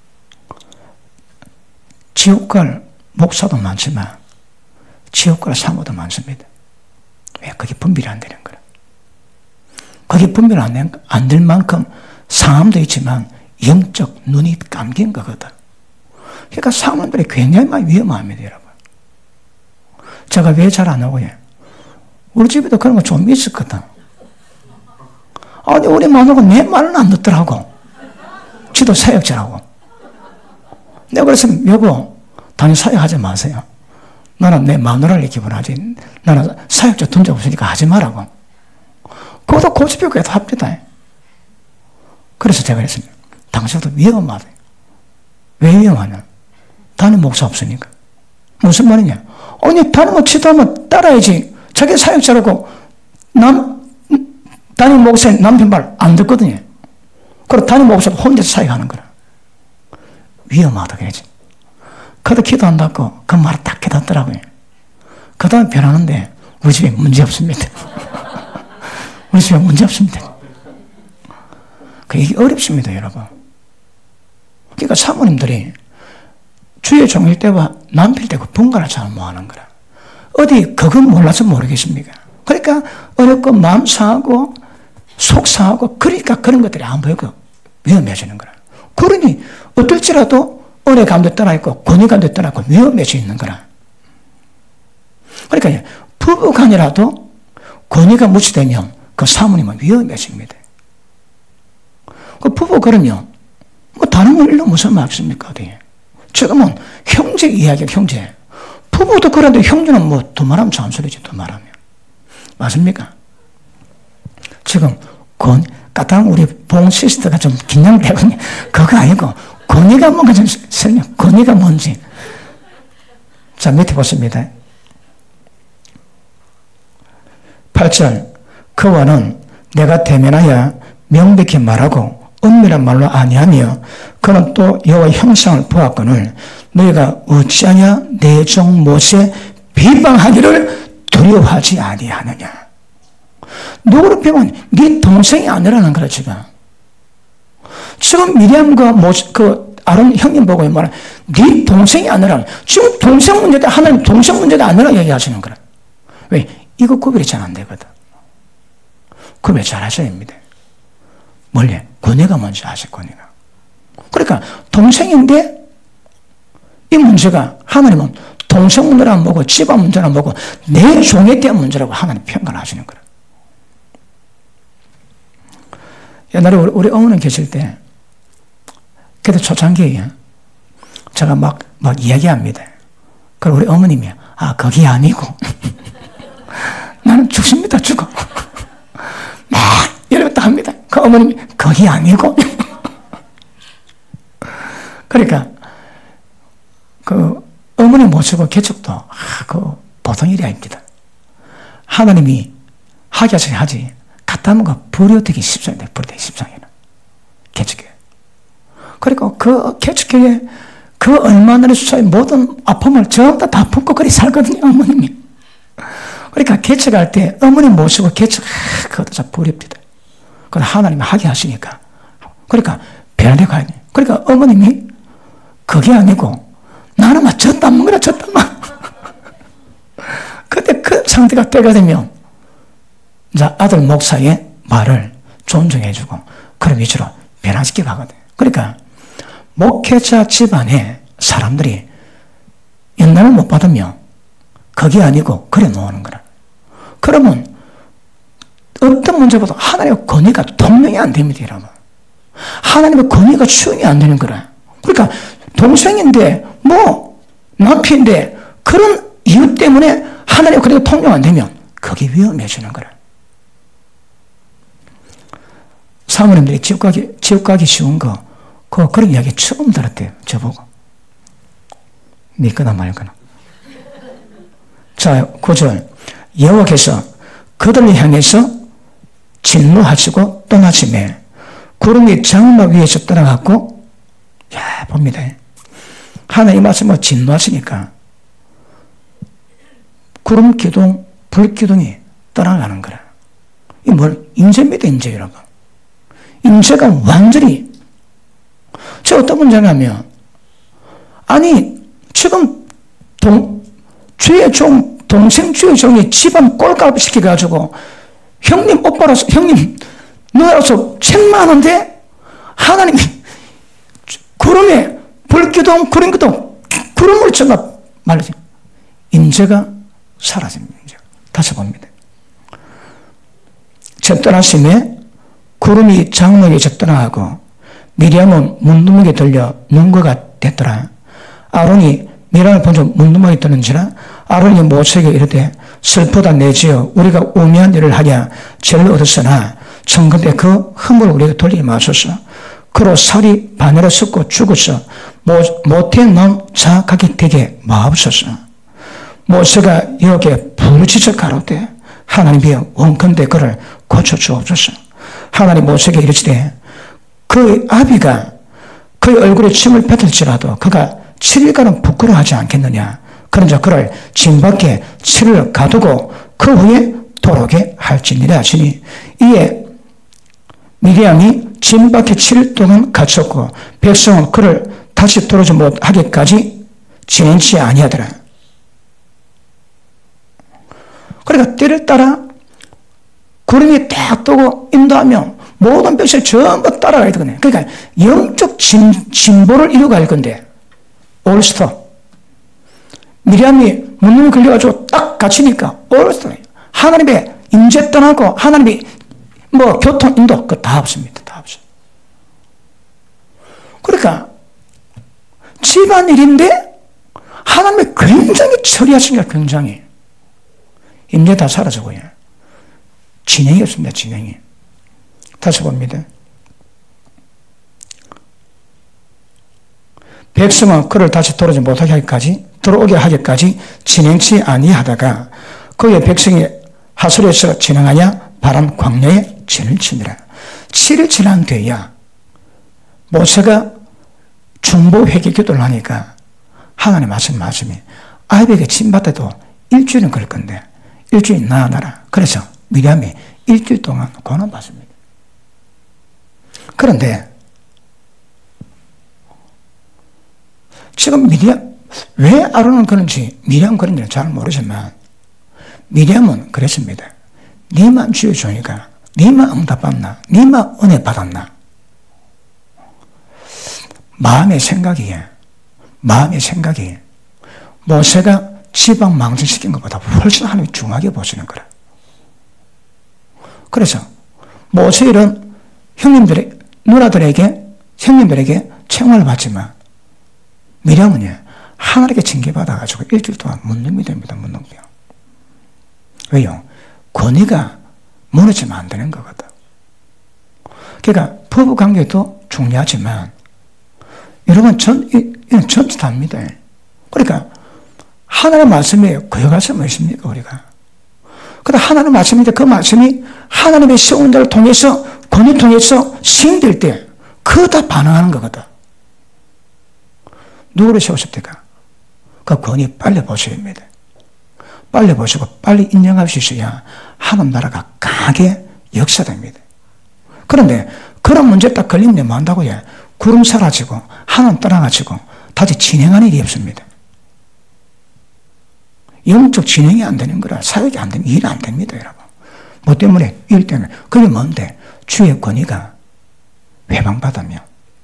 지옥 갈 목사도 많지만 지옥 갈 사모도 많습니다. 왜? 그게 분별이 안 되는 거라. 그게 분별 안 될 만큼 상함도 있지만 영적 눈이 감긴 거거든. 그러니까 사모님들이 굉장히 많이 위험합니다, 여러분. 제가 왜 잘 안 하고요? 우리 집에도 그런 거 좀 있었거든. 아니, 우리 마누라가 내 말은 안 듣더라고. 지도 사역자라고. 내가 그래서 여보, 당연히 사역하지 마세요. 나는 내 마누라를 기분하지. 나는 사역자 둔 적 없으니까 하지 말라고. 그것도 고집표기도 합니다. 그래서 제가 그랬습니다. 당신도 위험하다. 왜 위험하냐? 담임 목사 없으니까. 무슨 말이냐? 아니, 담임은 치도하면 따라야지. 자기 사역자라고 담임 목사의 남편 말 안 듣거든요. 그리고 담임 목사가 혼자서 사역하는 거라. 위험하다 그러지. 그래도 기도한다고 그 말을 딱 깨닫더라고요. 그 다음에 변하는데 우리 집에 문제 없습니다. 우리 집에 문제 없습니다. 이게 어렵습니다, 여러분. 그러니까 사모님들이 주의 종일 때와 남필 때고 분간을 잘 못하는 거라. 어디 그건 몰라서 모르겠습니까? 그러니까 어렵고 마음 상하고 속 상하고 그러니까 그런 것들이 안 보이고 위험해지는 거라. 그러니 어떨지라도 은혜감도 떠나있고 권위감도 떠나있고 위험해져 있는 거라. 그러니까 부부간이라도 권위가 무시되면 그 사모님은 위험해집니다. 그 부부 그러면 뭐 다른 일로 무슨 말 없습니까? 어디? 지금은 형제 이야기야, 형제. 부부도 그런데 형제는 뭐 두 말하면 잔소리지, 두 말하면. 맞습니까? 지금 까딱 우리 봉 시스터가 좀 긴장되거든요. 그거 아니고 권위가 뭔가 좀 설명, 권위가 뭔지. 자, 밑에 보십니다. 8절. 그와는 내가 대면하여 명백히 말하고 은밀한 말로 아니하며 그는 또 여호와의 형상을 보았거늘 너희가 어찌하냐 내 종 모세 비방하기를 두려워하지 아니하느냐. 누구를 비방하냐? 네 동생이 아니라는 거라. 지금 미리암과 아론 형님 보고 말하는 네 동생이 아니라는, 지금 동생 문제다, 하나님 동생 문제다 아니라 얘기하시는 거라. 왜? 이거 구별이 잘 안 되거든. 구별 잘 하셔야 됩니다. 원래 권위가 뭔지 아실 권위가. 그러니까 동생인데 이 문제가 하나님은 동생 문제를 안 보고 집안 문제를 안 보고 내 종에 대한 문제라고 하나님 평가를 하시는 거예요. 옛날에 우리 어머니 계실 때 그때 초창기에 제가 막 이야기합니다. 그리고 우리 어머님이 거기 아니고 나는 죽습니다. 죽어. 막 이러다 합니다. 그 어머님이 거기 아니고 그러니까 그 어머니 모시고 개척도 보통 일이 아닙니다. 하나님이 하게 하셔야 하지 갖다 하면 버려되기 십상이다. 버려되기 십상이는 개척교회. 그리고 그 개척교회 그 얼마나 수사의 모든 아픔을 전부 다 품고 그리 살거든요, 어머님이. 그러니까 개척할 때 어머니 모시고 개척 그것도 다 버립니다. 그건 하나님이 하게 하시니까. 그러니까 변화돼 가야 돼. 그러니까 어머님이 그게 아니고 나는 막 젖다 먹으라 젖다 막. 그때 그 상태가 때가 되면 이제 아들 목사의 말을 존중해주고 그런 위주로 변화시켜 가거든. 그러니까 목회자 집안에 사람들이 연락을 못 받으면 그게 아니고 그래 놓는 거라. 그러면 어떤 문제보다 하나님의 권위가 동명이 안 됩니다, 여러분. 하나님의 권위가 수용이 안 되는 거라. 그러니까 동생인데 남편인데 그런 이유 때문에 하나님의 권위가 통용 안 되면 그게 위험해지는 거라. 사모님들이 지옥 가기 쉬운 그런 이야기 처음 들었대요, 저보고. 믿거나 말거나. 자, 9절. 여호와께서 그들을 향해서 진노하시고 떠나시매 구름이 장막 위에서 떠나갔고, 봅니다. 하나님 말씀을 진노하시니까 구름 기둥, 불 기둥이 떠나가는 거라. 이 인재입니다, 인재, 여러분. 인재가 완전히, 어떤 문제냐면, 지금 주의 종, 동생 주의 종이 집안 꼴값 시켜가지고, 형님, 오빠라서, 형님, 너라서 책만 하는데, 하나님이 구름에 불기둥, 구름기둥, 구름을 전부 말라지. 임재가 사라집니다. 다시 봅니다. 적떠나심에 구름이 장막에 적떠나하고 미리암은 문두목에 들려 눈거가 됐더라. 아론이 미리암을 본적 문두목에 드는지라 아론이 모세에게 이르되 슬프다 내지어 우리가 우매한 일을 하냐 죄를 얻었으나 청컨대 그 흠을 우리가 돌리지 마소서. 그로 살이 바늘에 섞고 죽어서 못해 넌 자각이 되게 마옵소서. 모세가 여기에 부르짖어 가로되 하나님이여 원컨대 그를 고쳐주옵소서. 하나님 모세에게 이르시되 그의 아비가 그의 얼굴에 침을 뱉을지라도 그가 7일간은 부끄러워하지 않겠느냐. 그런즉 그를 진 밖에 7일 가두고 그 후에 돌아오게 할지니라 하시니 이에 미리암이 진 밖에 7일 동안 갇혔고 백성은 그를 다시 돌아오지 못하기까지 지낸지 아니하더라. 그러니까 때를 따라 구름이 딱 뜨고 인도하면 모든 백성이 전부 따라가야 되거든요. 그러니까 영적 진보를 이루어갈 건데 올스터 미리암이 문둥이 걸려가지고 딱 갇히니까 올스터 하나님의 임재 떠나고 하나님이 교통 인도 그거 다 없습니다. 다 없어요. 그러니까 집안일인데 하나님이 굉장히 처리하시니까 굉장히 임재 다 사라지고요. 진행이 없습니다. 진행이. 다시 봅니다. 백성은 그를 다시 들어오게 하기까지 진행치 아니하다가 그의 백성이 하솔에서 진행하여 바람 광야에 진을 치니라. 7일 지난 뒤에야 모세가 중보 회개 기도를 하니까 하나님 말씀이 아이에게 침받아도 일주일은 걸릴 건데 일주일 나아나라. 그래서 미리암이 일주일 동안 고난받습니다. 그런데 지금 미리암 왜 아론은 그런지 미리암 그런지는 잘 모르지만 미리암은 그랬습니다. 니만 주여 주니까 니만 응답받나 니만 은혜 받았나 마음의 생각이 모세가 지방 망신시킨 것보다 훨씬 하나님이 중하게 보시는 거라. 그래서 모세는 형님들에게 책망을 받지만 미리암은 하나님께 징계받아가지고 일주일 동안 문둥이 됩니다. 문둥이. 왜요? 권위가 무너지면 안 되는 거거든. 그러니까 부부관계도 중요하지만 여러분 이건 전체 답니다. 그러니까 하나님의 말씀에 거역할 수 있습니까 우리가? 그러나 하나님의 말씀인데 그 말씀이 하나님의 세운 자를 통해서 권위 통해서 시행될 때 그거 다 반응하는 거거든. 누구를 세우십니까? 그 권위 빨리 보셔야 합니다. 빨리 보시고 빨리 인정할 수 있어야 하나님 나라가 강하게 역사됩니다. 그런데 그런 문제 딱 걸리면 뭐 한다고요? 구름 사라지고 하나님 떠나가지고 다시 진행하는 일이 없습니다. 영적 진행이 안 되는 거라 사역이 안 되면 일이 안 됩니다, 여러분. 뭐 때문에? 일 때문에. 그게 뭔데? 주의 권위가 회방받으면.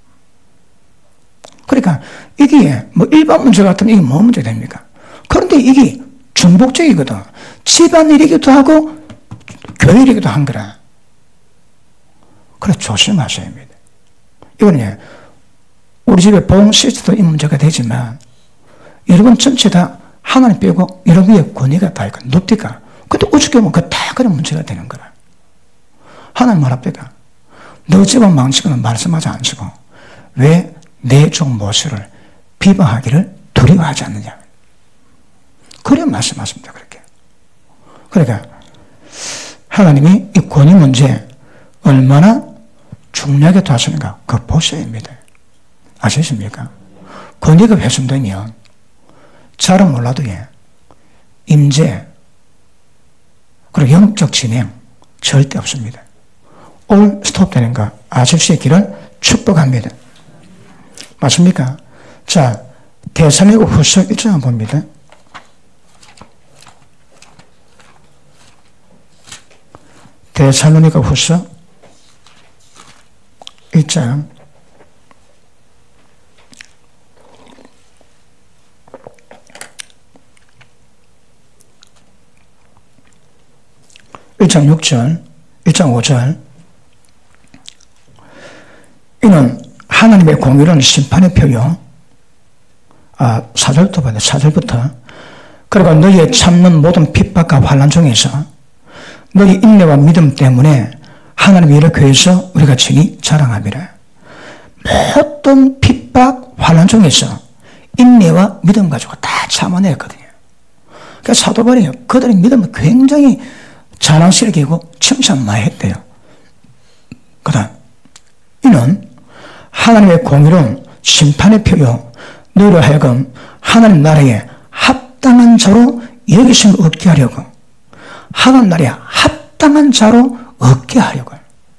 그러니까 이게 뭐 일반 문제 같으면 이게 뭐 문제 됩니까? 그런데 이게 중복적이거든. 집안일이기도 하고 교회이기도 한 거라. 그래서 조심하셔야 합니다. 이거는 우리 집에 보험 시스템도 이 문제가 되지만 여러분 전체 다 하나님 빼고 여러분의 권위가 다 있고 높디가. 근데 어떻게 보면 그 다 그런 문제가 되는 거라. 하나님 말 앞에다 너 집은 망치고는 말씀하지 않으시고 왜 내 종 모세를 비방하기를 두려워하지 않느냐. 그래 말씀하십니다. 그렇게. 그러니까 하나님이 이 권위 문제 얼마나 중요하게 다루시는가 그거 보셔야 합니다. 아시십니까? 권위가 훼손되면 잘은 몰라도 임재 그리고 영적 진행 절대 없습니다. 올 스톱되는 거 아실 수 있기를 축복합니다. 맞습니까? 자, 데살로니가 후서 1장 봅니다. 데살로니가 후서 1장 1장 6절, 1장 5절. 이는 하나님의 공의로운 심판의 표요. 4절부터 봐야 돼. 4절부터. 그리고 너희의 참는 모든 핍박과 환난 중에서 너희 인내와 믿음 때문에 하나님의 이렇게 해서 우리가 증히 자랑함이라. 모든 핍박, 환난 중에서 인내와 믿음 가지고 다 참아냈거든요. 그러니까 사도 바울이 그들의 믿음을 굉장히 자랑스럽게 하고 칭찬 많이 했대요. 그 다음, 이는 하나님의 공의로운 심판의 표요. 너희로 하여금 하나님 나라에 합당한 자로 여기심을 얻게 하려고, 하나님 나라에 합당한 자로 얻게 하려고,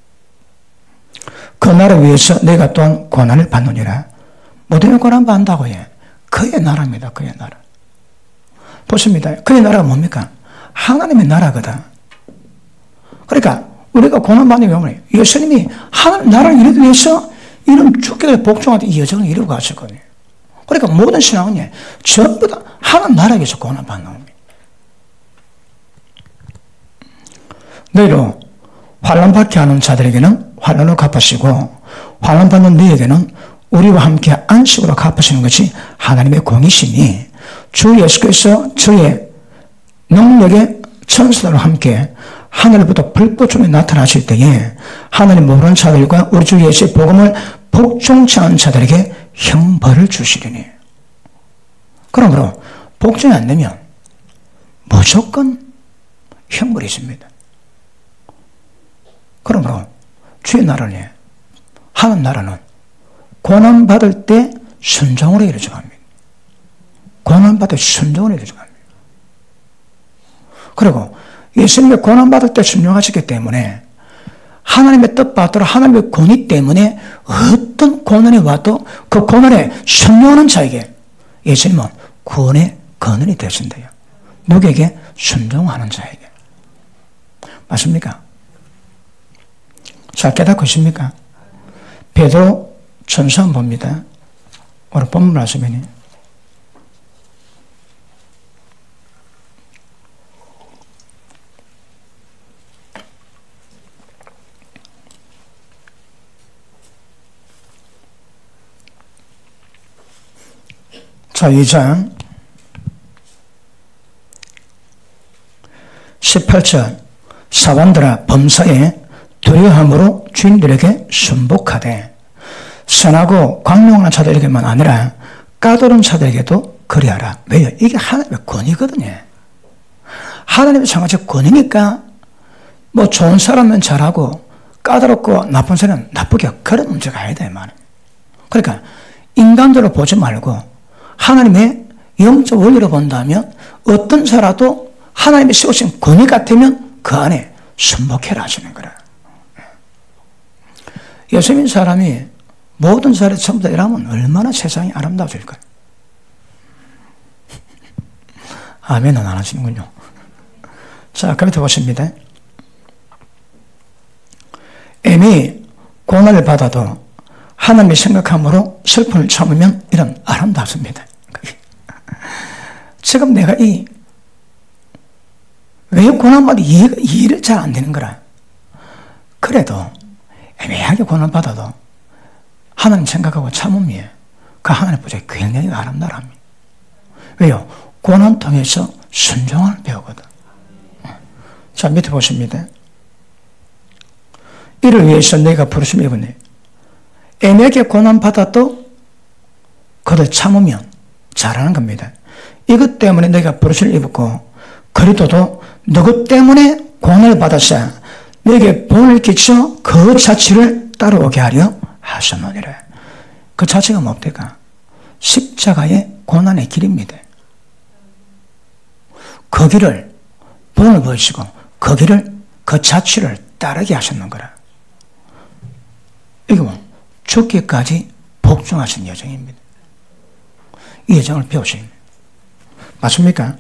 그 나라 위해서 내가 또한 고난을 받느니라. 모든 고난 받는다고 해. 그의 나라입니다. 그의 나라. 보십니다. 그의 나라가 뭡니까? 하나님의 나라거든. 그러니까 우리가 고난 받는 경우는 예수님이 하나님 나라를 이루기 위해서 이런 주께서 복종하듯 이 여정을 이루고 가셨거든요. 그러니까 모든 신앙은 전부 다 하나님 나라에 위해서 고난 받는 겁니다. 너희로 환난받게 하는 자들에게는 환난을 갚으시고 환난받는 너희에게는 우리와 함께 안식으로 갚으시는 것이 하나님의 공이시니, 주 예수께서 저의 능력의 천사들과 함께 하늘부터 불꽃 중에 나타나실 때에 하나님 모르는 자들과 우리 주 예수의 복음을 복종치 않은 자들에게 형벌을 주시리니. 그러므로 복종이 안 되면 무조건 형벌이 있습니다. 그러므로 주의 나라는, 하나님 나라는 고난받을 때 순종으로 이루어져 갑니다. 고난받을 때 순종으로 이루어져 갑니다. 그리고 예수님이 고난받을 때 순종하셨기 때문에 하나님의 뜻받도록 하나님의 권위 때문에 어떤 고난이 와도 그 고난에 순종하는 자에게 예수님은 구원의 근원이 되신대요. 누구에게? 순종하는 자에게. 맞습니까? 자, 깨닫고 있습니까? 베드로 전서 한번 봅니다. 오늘 본문 말씀이니. 자, 2장 18절. 사관들아 범사에 두려움으로 주인들에게 순복하되 선하고 광명한 자들에게만 아니라 까다로운 자들에게도 그리하라. 왜요? 이게 하나님의 권위거든요. 하나님의 정하신 권위니까 뭐 좋은 사람은 잘하고 까다롭고 나쁜 사람은 나쁘게, 그런 문제가 아니다 이 말이에요. 그러니까 인간적으로 보지 말고 하나님의 영적 원리로 본다면 어떤 사람도 하나님이 세우신 권위 같으면 그 안에 순복해라 하시는 거라. 예수님 사람이 모든 사람이 전부 다 이러면 얼마나 세상이 아름다워질까요? 아멘은 안 하시는군요. 자, 그 밑에 보십니다. 애미 고난을 받아도 하나님의 생각함으로 슬픔을 참으면 이런 아름답습니다. 지금 내가 왜 고난받아 이해를 잘 안 되는 거라. 그래도 애매하게 고난받아도 하나님 생각하고 참으면 그 하나님 보좌에 굉장히 아름다워합니다. 왜요? 고난 통해서 순종을 배우거든. 자, 밑에 보십니다. 이를 위해서 내가 부르심 입으니 애매하게 고난받아도 그를 참으면 잘하는 겁니다. 이것 때문에 내가 부르심을 입었고 그리도도 너것 때문에 고난을 받았어 너에게 본을 끼쳐 그 자취를 따라오게 하려 하셨느니라. 그 자체가 뭡니까? 십자가의 고난의 길입니다. 그 길을 본을 보이시고 그 길을 그 자취를 따르게 하셨는 거라. 이게 뭐 죽기까지 복종하신 여정입니다. 이 여정을 배우십니다. 맞습니까?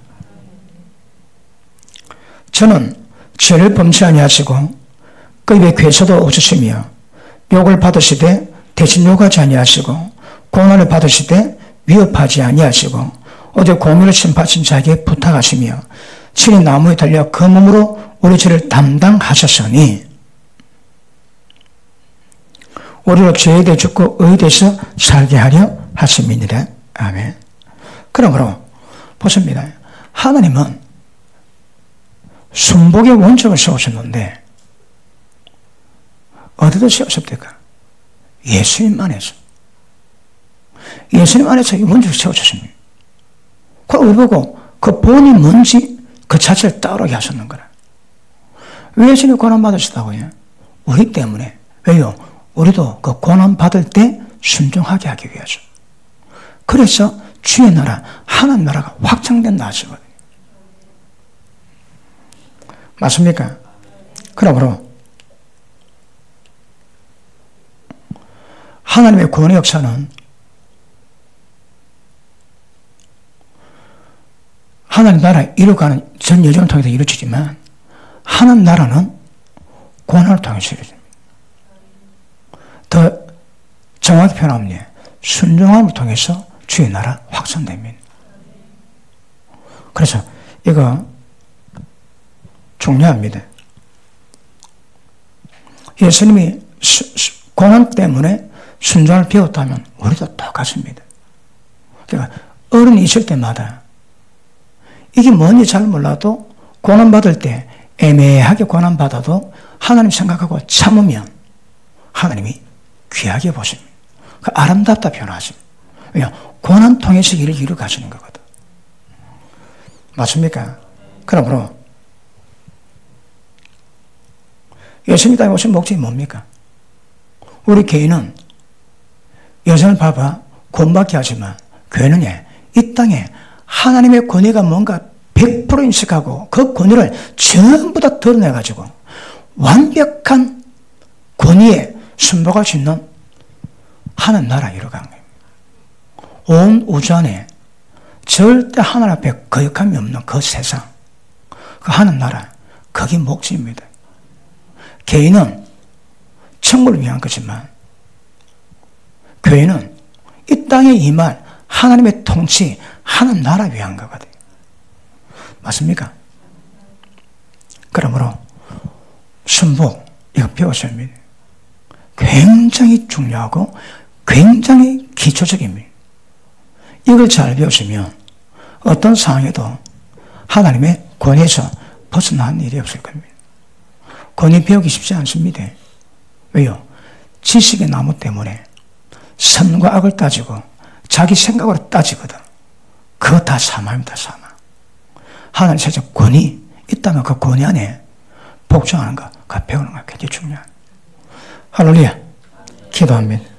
저는 죄를 범치 아니하시고 그 입에 괴소도 없으시며 욕을 받으시되 대신 욕하지 아니하시고 고난을 받으시되 위협하지 아니하시고 어제 공의를 심판하신 자에게 부탁하시며 친히 나무에 달려 그 몸으로 우리 죄를 담당하셨으니 우리로 죄에 대해 죽고 의에 대해서 살게 하려 하심이니라. 아멘. 그러므로 보십니다. 하나님은 순복의 원칙을 세우셨는데 어디도 세우셨습니까? 예수님 안에서. 예수님 안에서 이 원칙을 세우셨습니다. 그걸 우리 보고 그 본이 뭔지 그 자체를 따르게 하셨는 거라. 왜 예수님이 고난받으셨다고요? 우리 때문에. 왜요? 우리도 그 고난받을 때 순종하게 하기 위해서. 그래서 주의 나라, 하나님 나라가 확장된다 하시거든요. 맞습니까? 그러므로 하나님의 구원의 역사는 하나님 나라 이루어가는 전 여정을 통해서 이루어지지만 하나님 나라는 고난을 통해서 이루어집니다. 더 정확히 표현하면 순종함을 통해서 주의 나라 확산됩니다. 그래서 이거 중요합니다. 예수님이 고난 때문에 순종을 배웠다면 우리도 똑같습니다. 그러니까 어른이 있을 때마다 이게 뭔지 잘 몰라도 고난받을 때 애매하게 고난받아도 하나님 생각하고 참으면 하나님이 귀하게 보십니다. 아름답다 표현하십니다. 왜냐? 고난 통해서 일을 이루어 가시는 거거든. 맞습니까? 그러므로 예수님 땅에 오신 목적이 뭡니까? 우리 교회는 여성을 봐봐 구원받게 하지만 교회는 이 땅에 하나님의 권위가 뭔가 100% 인식하고 그 권위를 전부 다 드러내가지고 완벽한 권위에 순복할 수 있는 하나님 나라 이루어가는 거예요. 온 우주 안에 절대 하나님 앞에 거역함이 없는 그 세상, 그 하나님 나라, 그게 목적입니다. 개인은 천국을 위한 거지만 교회는 이 땅에 임할 하나님의 통치, 하나님 나라 위한 거거든요. 맞습니까? 그러므로 순복, 이거 배우셔야 합니다. 굉장히 중요하고 굉장히 기초적입니다. 이걸 잘 배우시면 어떤 상황에도 하나님의 권위에서 벗어나는 일이 없을 겁니다. 권위 배우기 쉽지 않습니다. 왜요? 지식의 나무 때문에 선과 악을 따지고 자기 생각으로 따지거든. 그거 다 사망입니다. 사망. 하나님 세상 권위 있다면 그 권위 안에 복종하는 거, 그 배우는 거 굉장히 중요합니다. 할렐루야. 기도합니다.